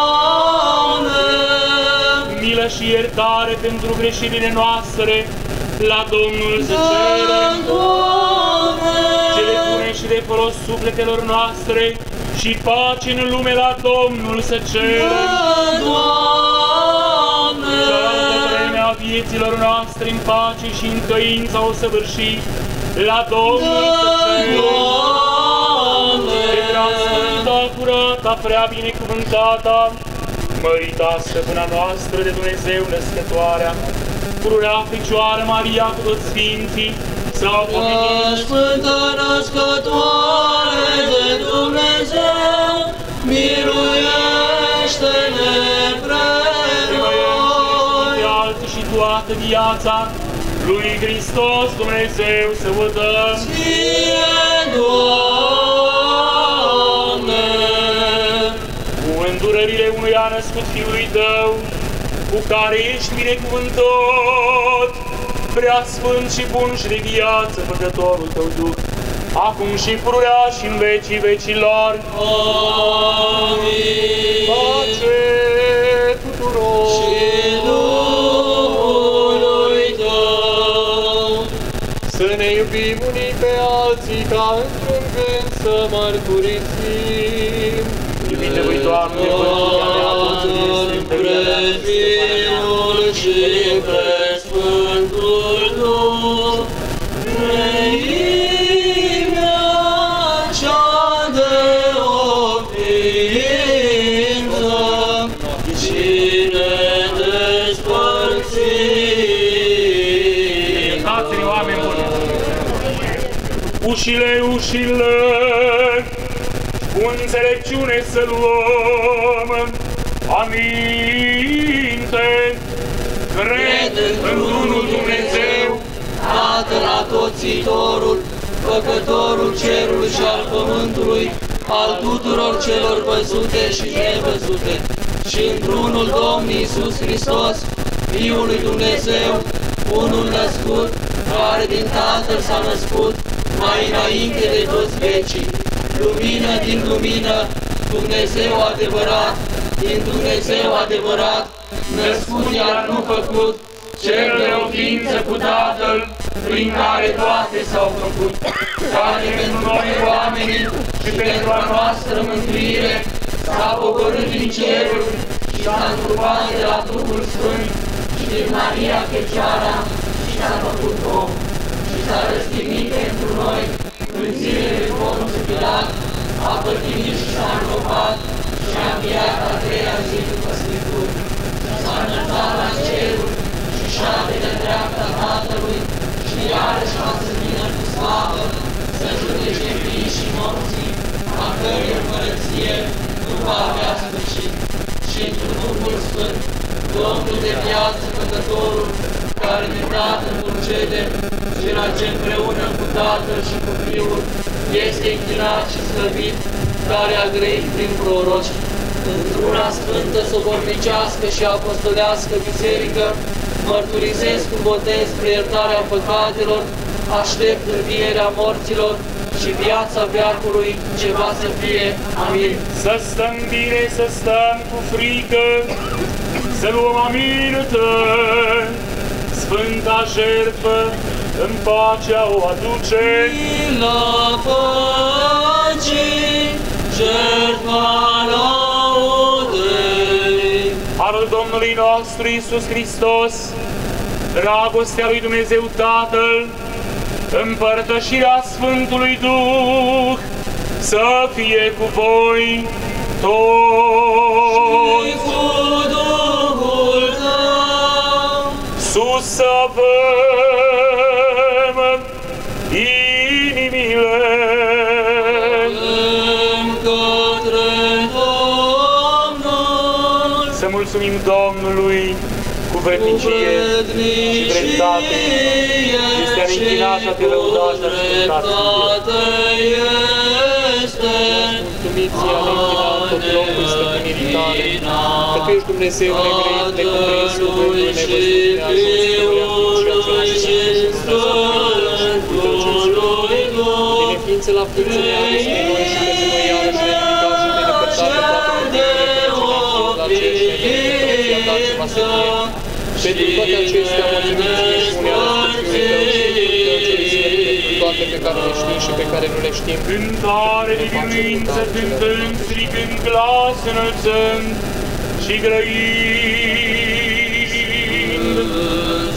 S1: Milă și iertare pentru greșelile noastre, la Domnul să cerem. Cele bune și de folos sufletelor noastre și pace în lume, la Domnul să cerem. vieților noastre în pace și în căință o săvârși la Domnul pe prea sfânta, curata, prea binecuvântata, mărita stăpâna noastră de Dumnezeu născătoarea, pururea Fecioară Maria cu toți sfinții, sau pomenit.
S4: Sfântă născătoare de Dumnezeu, miluiește-ne pre noi.
S1: De alții și toată viața lui Hristos Dumnezeu să vă dăm.
S4: Ție, Doamne!
S1: Cu îndurările unuia născut Fiului Tău, cu care ești binecuvântat, prea sfânt și bun și de viață, Făcătorul Tău Duh, acum și pururea și în vecii vecilor.
S4: Amin.
S5: Pace tuturor!
S4: Și Duhului Tău.
S5: Să ne iubim unii pe alții ca într-un gând să mărturisim.
S1: Iubite voi, Doamne, părția mea,
S4: Pre Fiul și pre Sfântul Duh, treimea cea de oființă și nedespărțit.
S1: Iertați-ne, oameni buni! Ușile, cu înțelepciune să luăm aminte. Cred într-unul Dumnezeu,
S4: Tatăl Atoțitorul, Făcătorul cerului și al pământului, al tuturor celor văzute și nevăzute, și într-unul Domn Iisus Hristos, Fiul lui Dumnezeu, unul născut, care din Tatăl s-a născut, mai înainte de toți vecii, lumină din lumină, Dumnezeu adevărat, din Dumnezeu adevărat, născut iar nu făcut, cel de o ființă cu Tatăl, prin care toate s-au făcut, care pentru noi oamenii și pentru a noastră mântuire s-a pogorât din cerul și s-a întrupat de la Duhul Sfânt și din Maria Fecioara și s-a făcut om și s-a răstignit pentru noi în zilele Ponțiu Pilat, a pătimit și s-a îngropat și a înviat a treia zi după Scripturi și s-a înălțat la cerul și șade de dreapta Tatălui și iarăși va să vină cu slavă să judece vii și morții, a cărei împărăție nu va avea sfârșit. Și într-un Duhul Sfânt, Domnul de viață, Făcătorul, care de Tatăl concede și la ce împreună cu Tatăl și cu Fiul este închinat și slăvit, care a grăit prin proroci, într-una sfântă, sobornicească și apostolească biserică, mărturisesc cu botez spre iertarea păcatelor, aștept învierea morților și viața veacului ce va să fie. Amin.
S1: să stăm bine, să stăm cu frică, să luăm aminte, Sfânta jertfă, în pacea o aduce.
S4: La păcii, jertfa laudei.
S1: Harul Domnului nostru Iisus Hristos, dragostea lui Dumnezeu Tatăl, împărtășirea Sfântului Duh, să fie cu voi toți.
S4: Și cu Duhul tău.
S1: Sus să avem inimile.
S4: Către Domnul.
S1: Să mulțumim Domnului cu vrednicie și dreptate. Este închinat să te lăudați și
S4: dreptate este.
S5: Mulțumiți ție, neînchinat, tot locul stăpânirii tale, că Tu ești Dumnezeu negreit, necuprins, cuvântul nevăzut, neajuns, și de neființă la ființă neajuns de noi și că noi iarăși ne ridica și ne depărta de toate cuvintele ce ne la ceea ce ne va să fie. Pentru toate acestea, mulțumim ție și unii alături Fiului Tău și pentru toate pe care le știm și pe care nu le știm.
S1: Cântare de biruință, cântând, strigând glas, înălțând și grăind.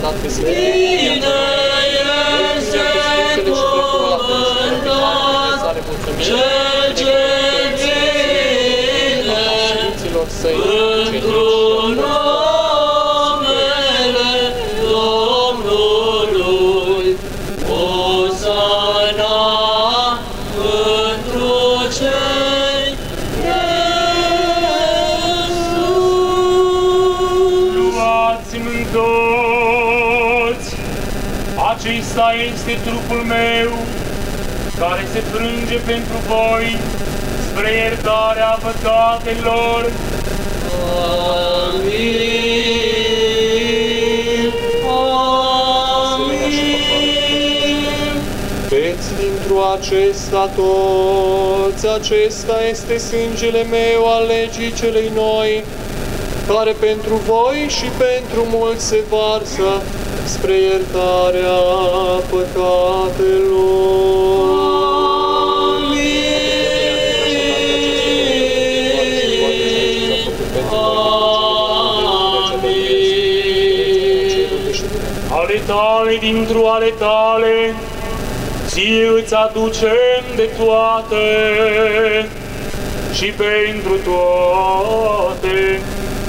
S5: minunat pe zi.
S3: Bine este cuvântat cel ce vine într-un numele Domnului. Osana întru cei presus.
S1: Luați, mâncați, acesta este trupul meu, care se frânge pentru voi, spre iertarea păcatelor.
S3: Amin. Amin.
S5: Beți dintr-o acesta toți, acesta este sângele meu al legii celei noi, care pentru voi și pentru mulți se varsă spre iertarea păcatelor.
S1: Ale tale dintr-o ale tale, ție îți aducem de toate și pentru toate.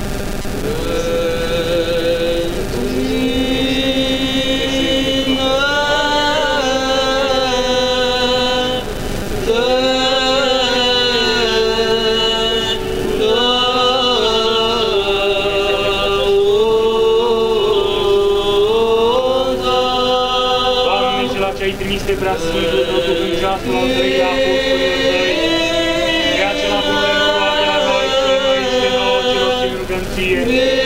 S1: Este prea sfântul tău cuvânceasul al trei apostolilor tăi, de acela bună rugă de la noi, spre noi, spre nouă, celor ce rugăm ție.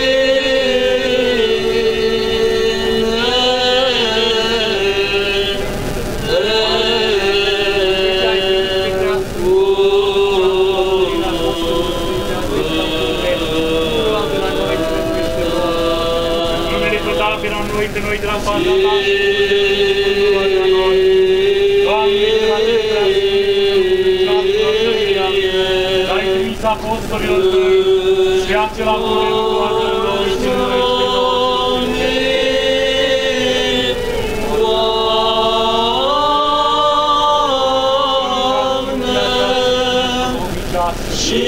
S1: Numele Tău pe la noi, pe noi de la fața Ta. Apostolilor tăi, spre acela bună rugă de noi, ce numește Doamne, și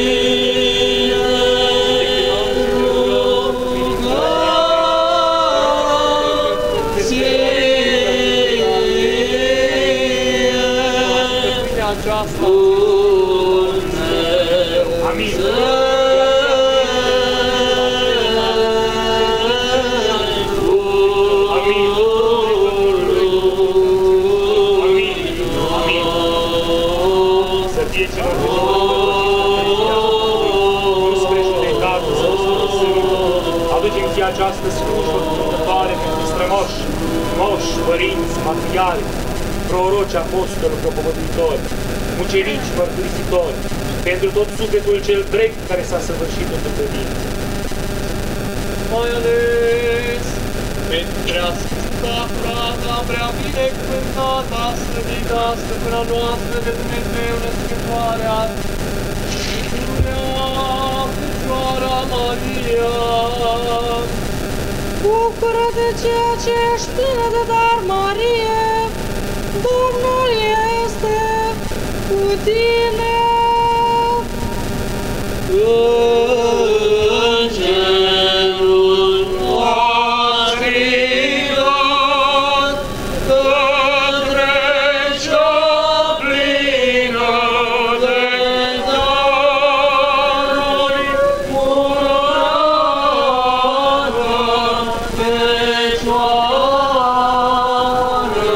S1: această slujbă cuvântătoare pentru strămoși, moși, părinți, matriari, proroci, apostoli, propovăduitori, mucenici, mărturisitori, pentru tot sufletul cel drept care s-a săvârșit în credință.
S5: Mai ales pentru prea sfânta, curată, prea binecuvântată, slăvită, stăpâna noastră de Dumnezeu, născătoarea, Fecioara Maria.
S7: Bucură-te ceea ce ești plină de dar, Marie, Domnul este cu tine.
S3: Îngerul a strigat către cea plină de daruri, curată Fecioară,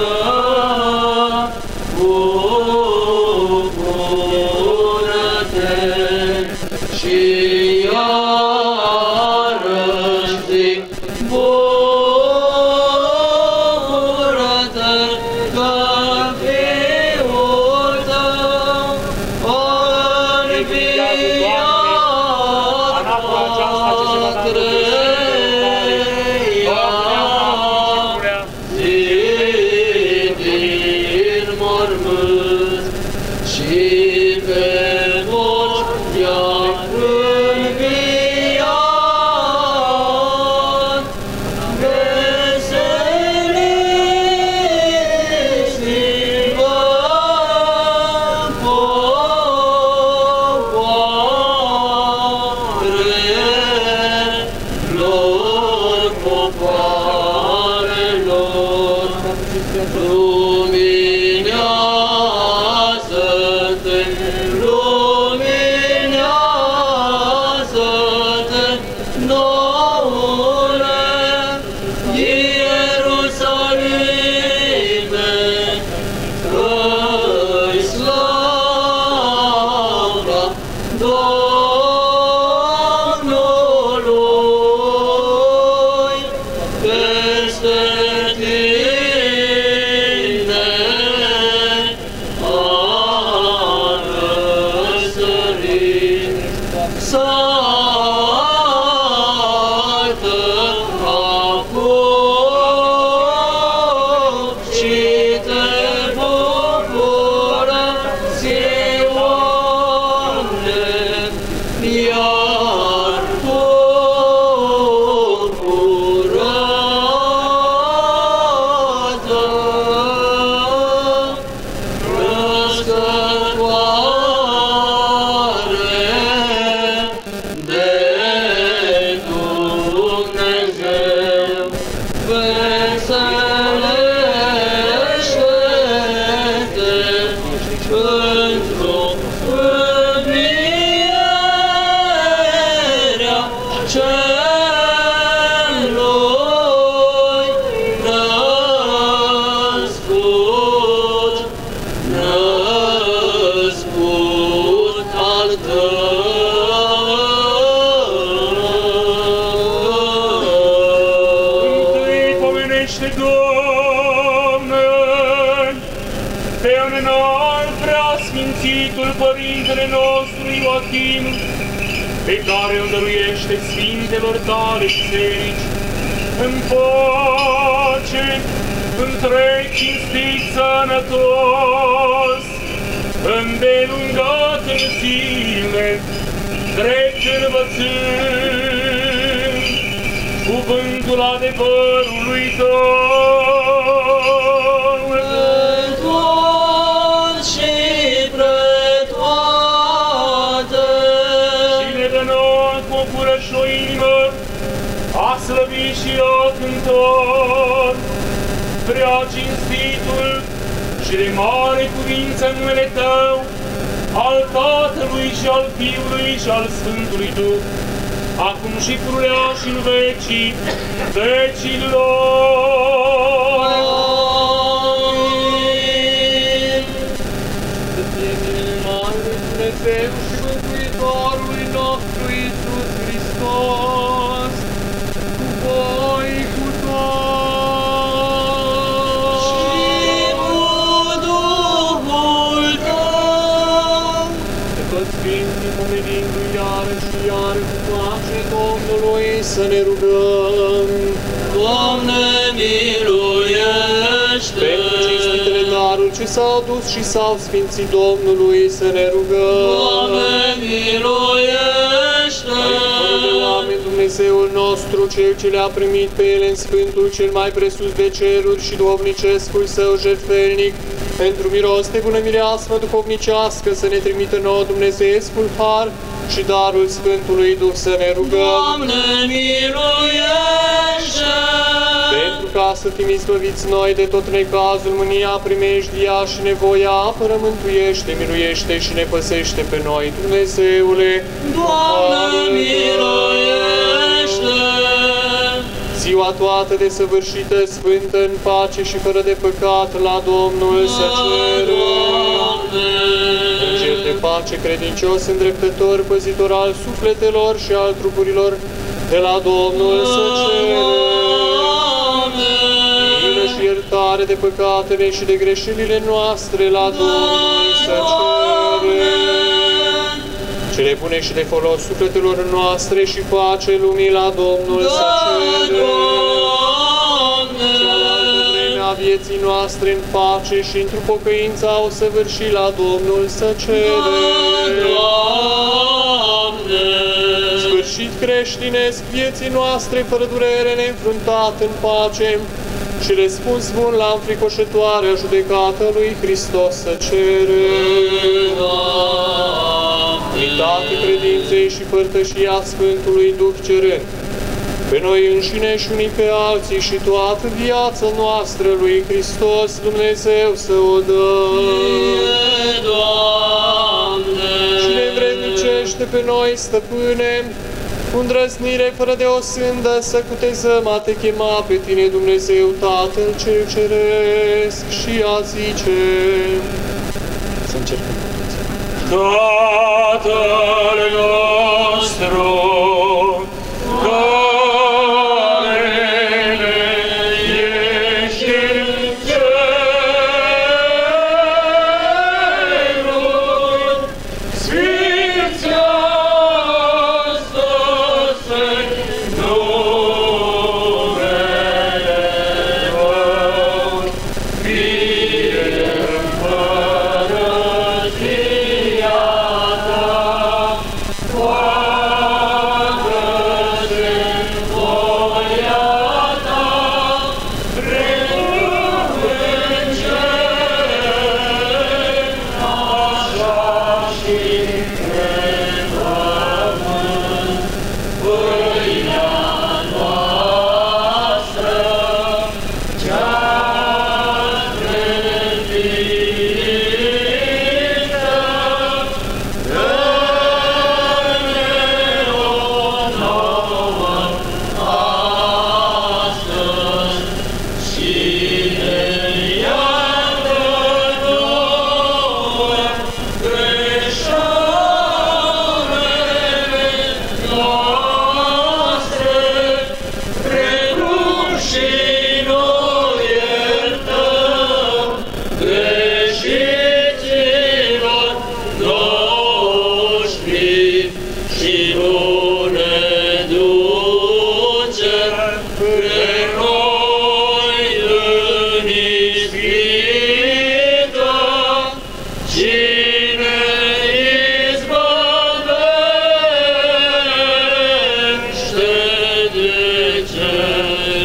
S3: bucură-te și iarăși zic, bucură-te că Fiul tău a înviat a treia zi din mormânt și pe morți i-a înviat.
S1: miluiește, Doamne, pe un înalt preasfințitul Părintele nostru Ioachim, pe care îl dăruiește Sfintelor tale biserici, în pace, întreg, cinstit, sănătos, îndelungat în zile, drept învățând cuvântul adevărului Tău.
S4: Tot și pretoate.
S1: Și ne dă nouă cu o gură și o inimă a slăvi și a cânta prea cinstitul și de mare cuvință în numele Tău, al Tatălui și al Fiului și al Sfântului Duh, acum și pururea și în vecii vecilor.
S4: Amin.
S6: Să fie binele mare lui Dumnezeu și Mântuitorului nostru Iisus Hristos, cu voi, cu toți.
S4: Și cu Duhul Tău.
S6: Pe toți sfinții pomenindu-i iară și iară cu pace Domnului să ne rugăm.
S4: Doamne, miluiește!
S6: Pentru cinstitele daruri ce s-au adus și s-au sfințit Domnului să ne rugăm.
S4: Doamne, miluiește!
S6: Fără de oameni, Dumnezeul nostru, Cel ce le-a primit pe ele în Sfântul cel mai presus de ceruri și duhovnicescul Său jertfelnic, pentru miros de bună mireasmă duhovnicească să ne trimită nouă Dumnezeescul har și darul Sfântului Duh să ne rugăm.
S4: Doamne, miluiește!
S6: Pentru ca să fim izbăviți noi de tot necazul, mânia, primejdia și nevoia, apără, mântuiește, miluiește și ne păsește pe noi, Dumnezeule.
S4: Doamne, miluiește!
S6: Ziua toată desăvârșită, sfântă, în pace și fără de păcat, la Domnul să cerem. Înger de pace, credincios, îndreptător, păzitor al sufletelor și al trupurilor, de la Domnul să cerem. Milă și iertare de păcatele și de greșelile noastre, la Domnul să cerem. Cele bune și de folos sufletelor noastre și pace lumii, la Domnul să cerem. Cealaltă vreme a vieții noastre în pace și într-o pocăință o săvârși, la Domnul să cerem. Sfârșit creștinesc vieții noastre fără durere, neînfruntat în pace și răspuns bun la înfricoșătoarea judecată lui Hristos să cerem. Unitate credinței și părtășia Sfântului Duh cerând pe noi înșine și unii pe alții și toată viața noastră lui Hristos Dumnezeu să o dăm. Și ne învrednicește pe noi, Stăpâne, cu îndrăznire fără de o sândă să cutezăm a te chema pe tine, Dumnezeu Tatăl cel Ceresc, și a zice. Să încercăm cu toți.
S1: Tatăl nostru, care ești în ceruri, sfințească-se numele Tău, fie împărăția Ta,
S3: pe noi în ispită, cine izbăvește de cel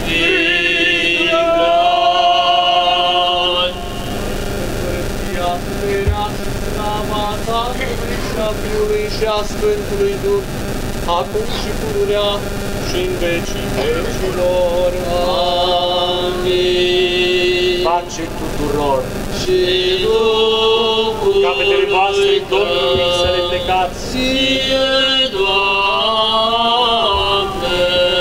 S3: viclean.
S6: Împărăția, puterea și slava Tatălui și a Fiului și a Sfântului Duh, acum și pururea și în vecii vecilor.
S3: Amin.
S1: Pace tuturor!
S3: Și Duhul
S1: Capetele voastre Domnului să le plecați!
S3: Ție, Doamne!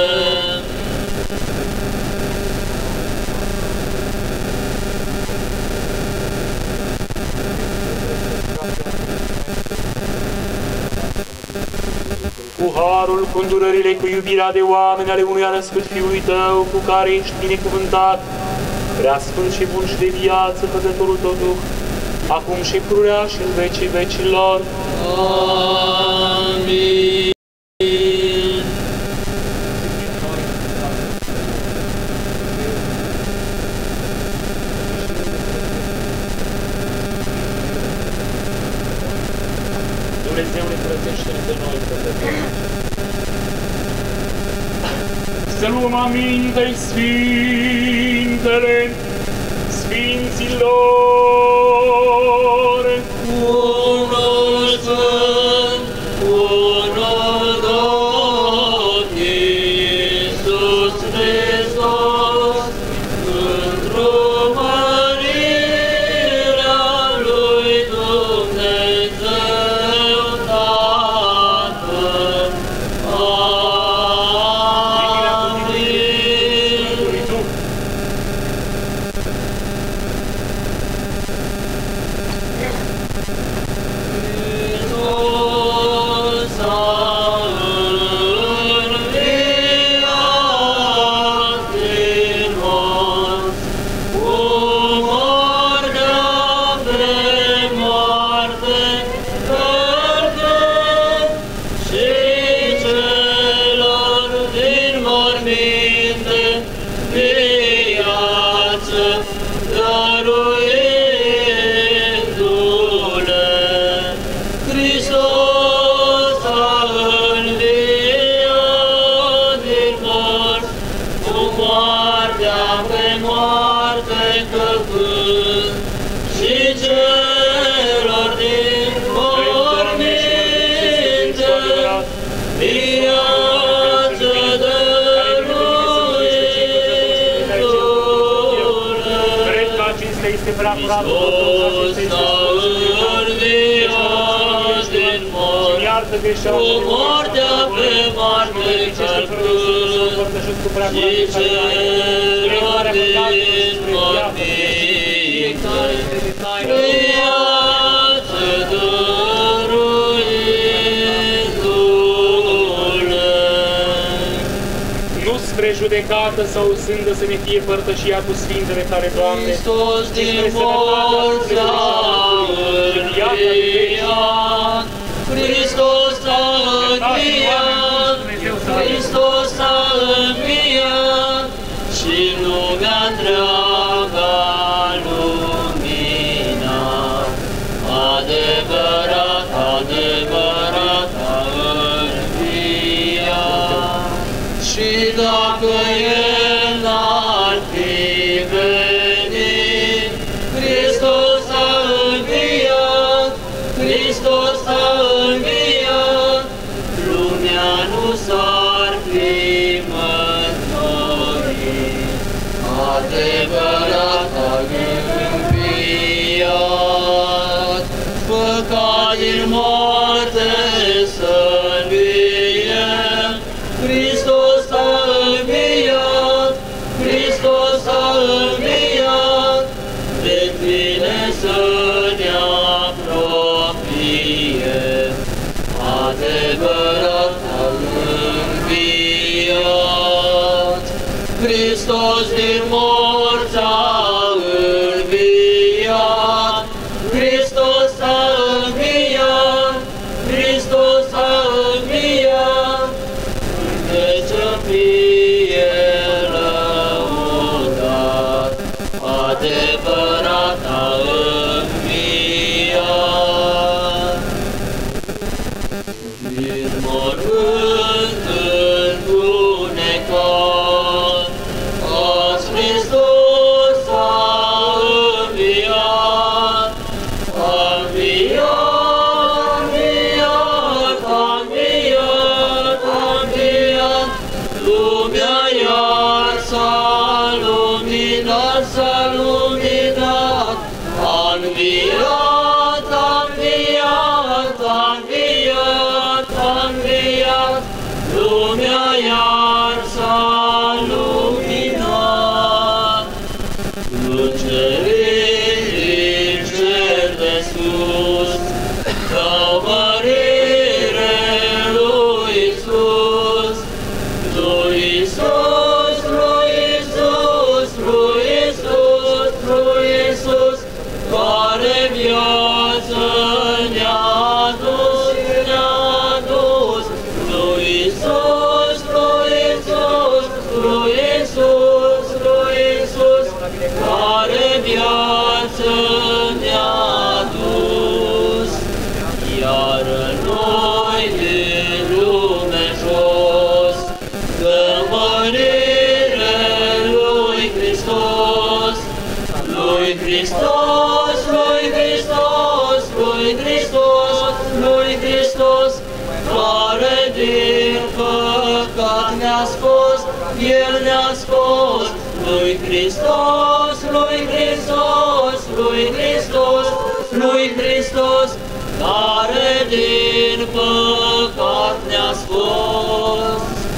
S1: Cu harul, cu îndurările, cu iubirea de oameni ale unuia născut Fiului Tău, cu care ești binecuvântat, prea sfânt și bun și de viață, Făcătorul Tău Duh, acum și pururea și în vecii vecilor.
S3: Amin.
S1: Dumnezeule, curățește-ne pe noi, păcători. Să luăm aminte Sfintele Sfinților.
S3: Unul Sfânt, unul Domn Iisus Hristos, întrumărirea lui Dumnezeu Tatăl. Cu moartea pe moarte călcând și celor din morminte viață dăruindu-le.
S1: Nu spre judecată sau sândă să ne fie părtășia cu Sfintele Tale, Doamne,
S3: Hristos din morți a înviat, Hristos a înviat, Hristos a înviat și lumea întreaga luminat. Adevărat, adevărat a înviat. Și dacă El n-ar fi venit, Hristos a înviat, Hristos a înviat, lumea nu s-ar fi mântuit. Adevărat a înviat, păcat din moarte să înviem, Hristos a înviat, Hristos a înviat, de Tine să ne apropie. Adevărat a înviat, Hristos din morți a înviat, Hristos a înviat, Hristos a înviat, în veci să fie adevărata înviat. Din mormânt întunecat, azi Hristos a înviat, a înviat, a înviat, a înviat, lumea iar s-a luminat, s-a luminat, a înviat, a înviat, a înviat, a înviat, lumea iar s-a luminat. Îngerii din cer de sus dau mărire lui Iisus, lui Iisus, lui Iisus, lui Iisus, lui Iisus, care viață ne-a adus, ne-a adus, lui Iisus, lui Iisus, lui Iisus, lui Iisus, care viață ne-a adus. Iar noi din lume jos dăm mărire lui Hristos, lui Hristos, lui Hristos, lui Hristos, lui Hristos, care din păcat ne-a scos, El ne-a scos, lui Hristos, lui Hristos, lui Hristos, lui Hristos, care din păcat ne-a scos.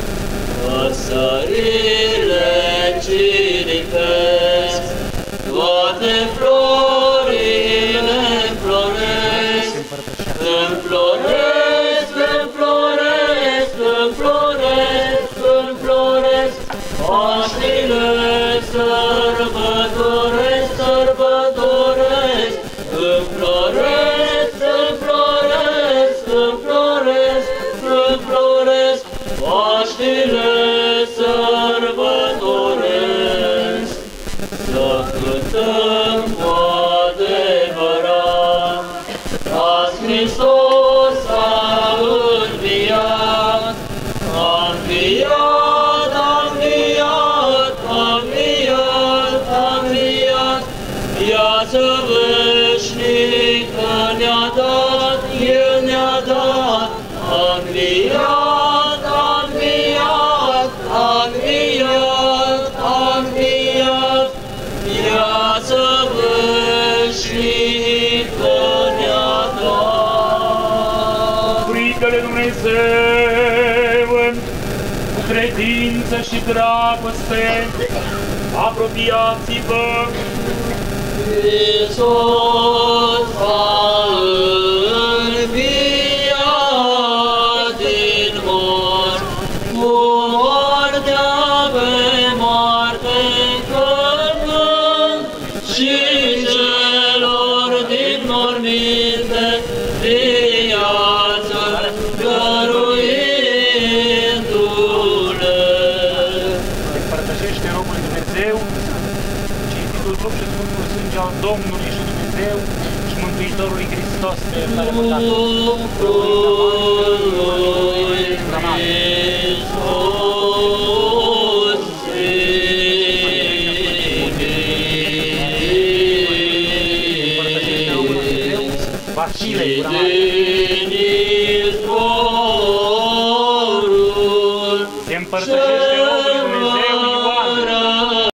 S3: Păsările ciripesc, toate florile înfloresc, înfloresc, înfloresc, înfloresc, înfloresc, Paștile sărbătoresc, sărbătoresc, înfloresc, înfloresc, înfloresc, înfloresc, Paștile sărbătoresc. Să cântăm cu adevărat, azi Hristos a înviat, a înviat, a înviat, a înviat, a înviat, viață veșnică ne-a dat, El ne-a dat, a înviat, a înviat, a înviat, a înviat, viață veșnică ne-a dat.
S1: Frică de Dumnezeu, cu credință și dragoste, apropiați-vă.
S3: Iisus a înviat din morți, cu moartea pe moarte călcând, și celor din morminte viață dăruindu-le.
S1: Împărtășește robul Dumnezeu, cinstitul trup și sfântul sânge al Domnului și Dumnezeu și Mântuitorului Hristos pe iertare păcatelor. Vasile, se împărtășește robul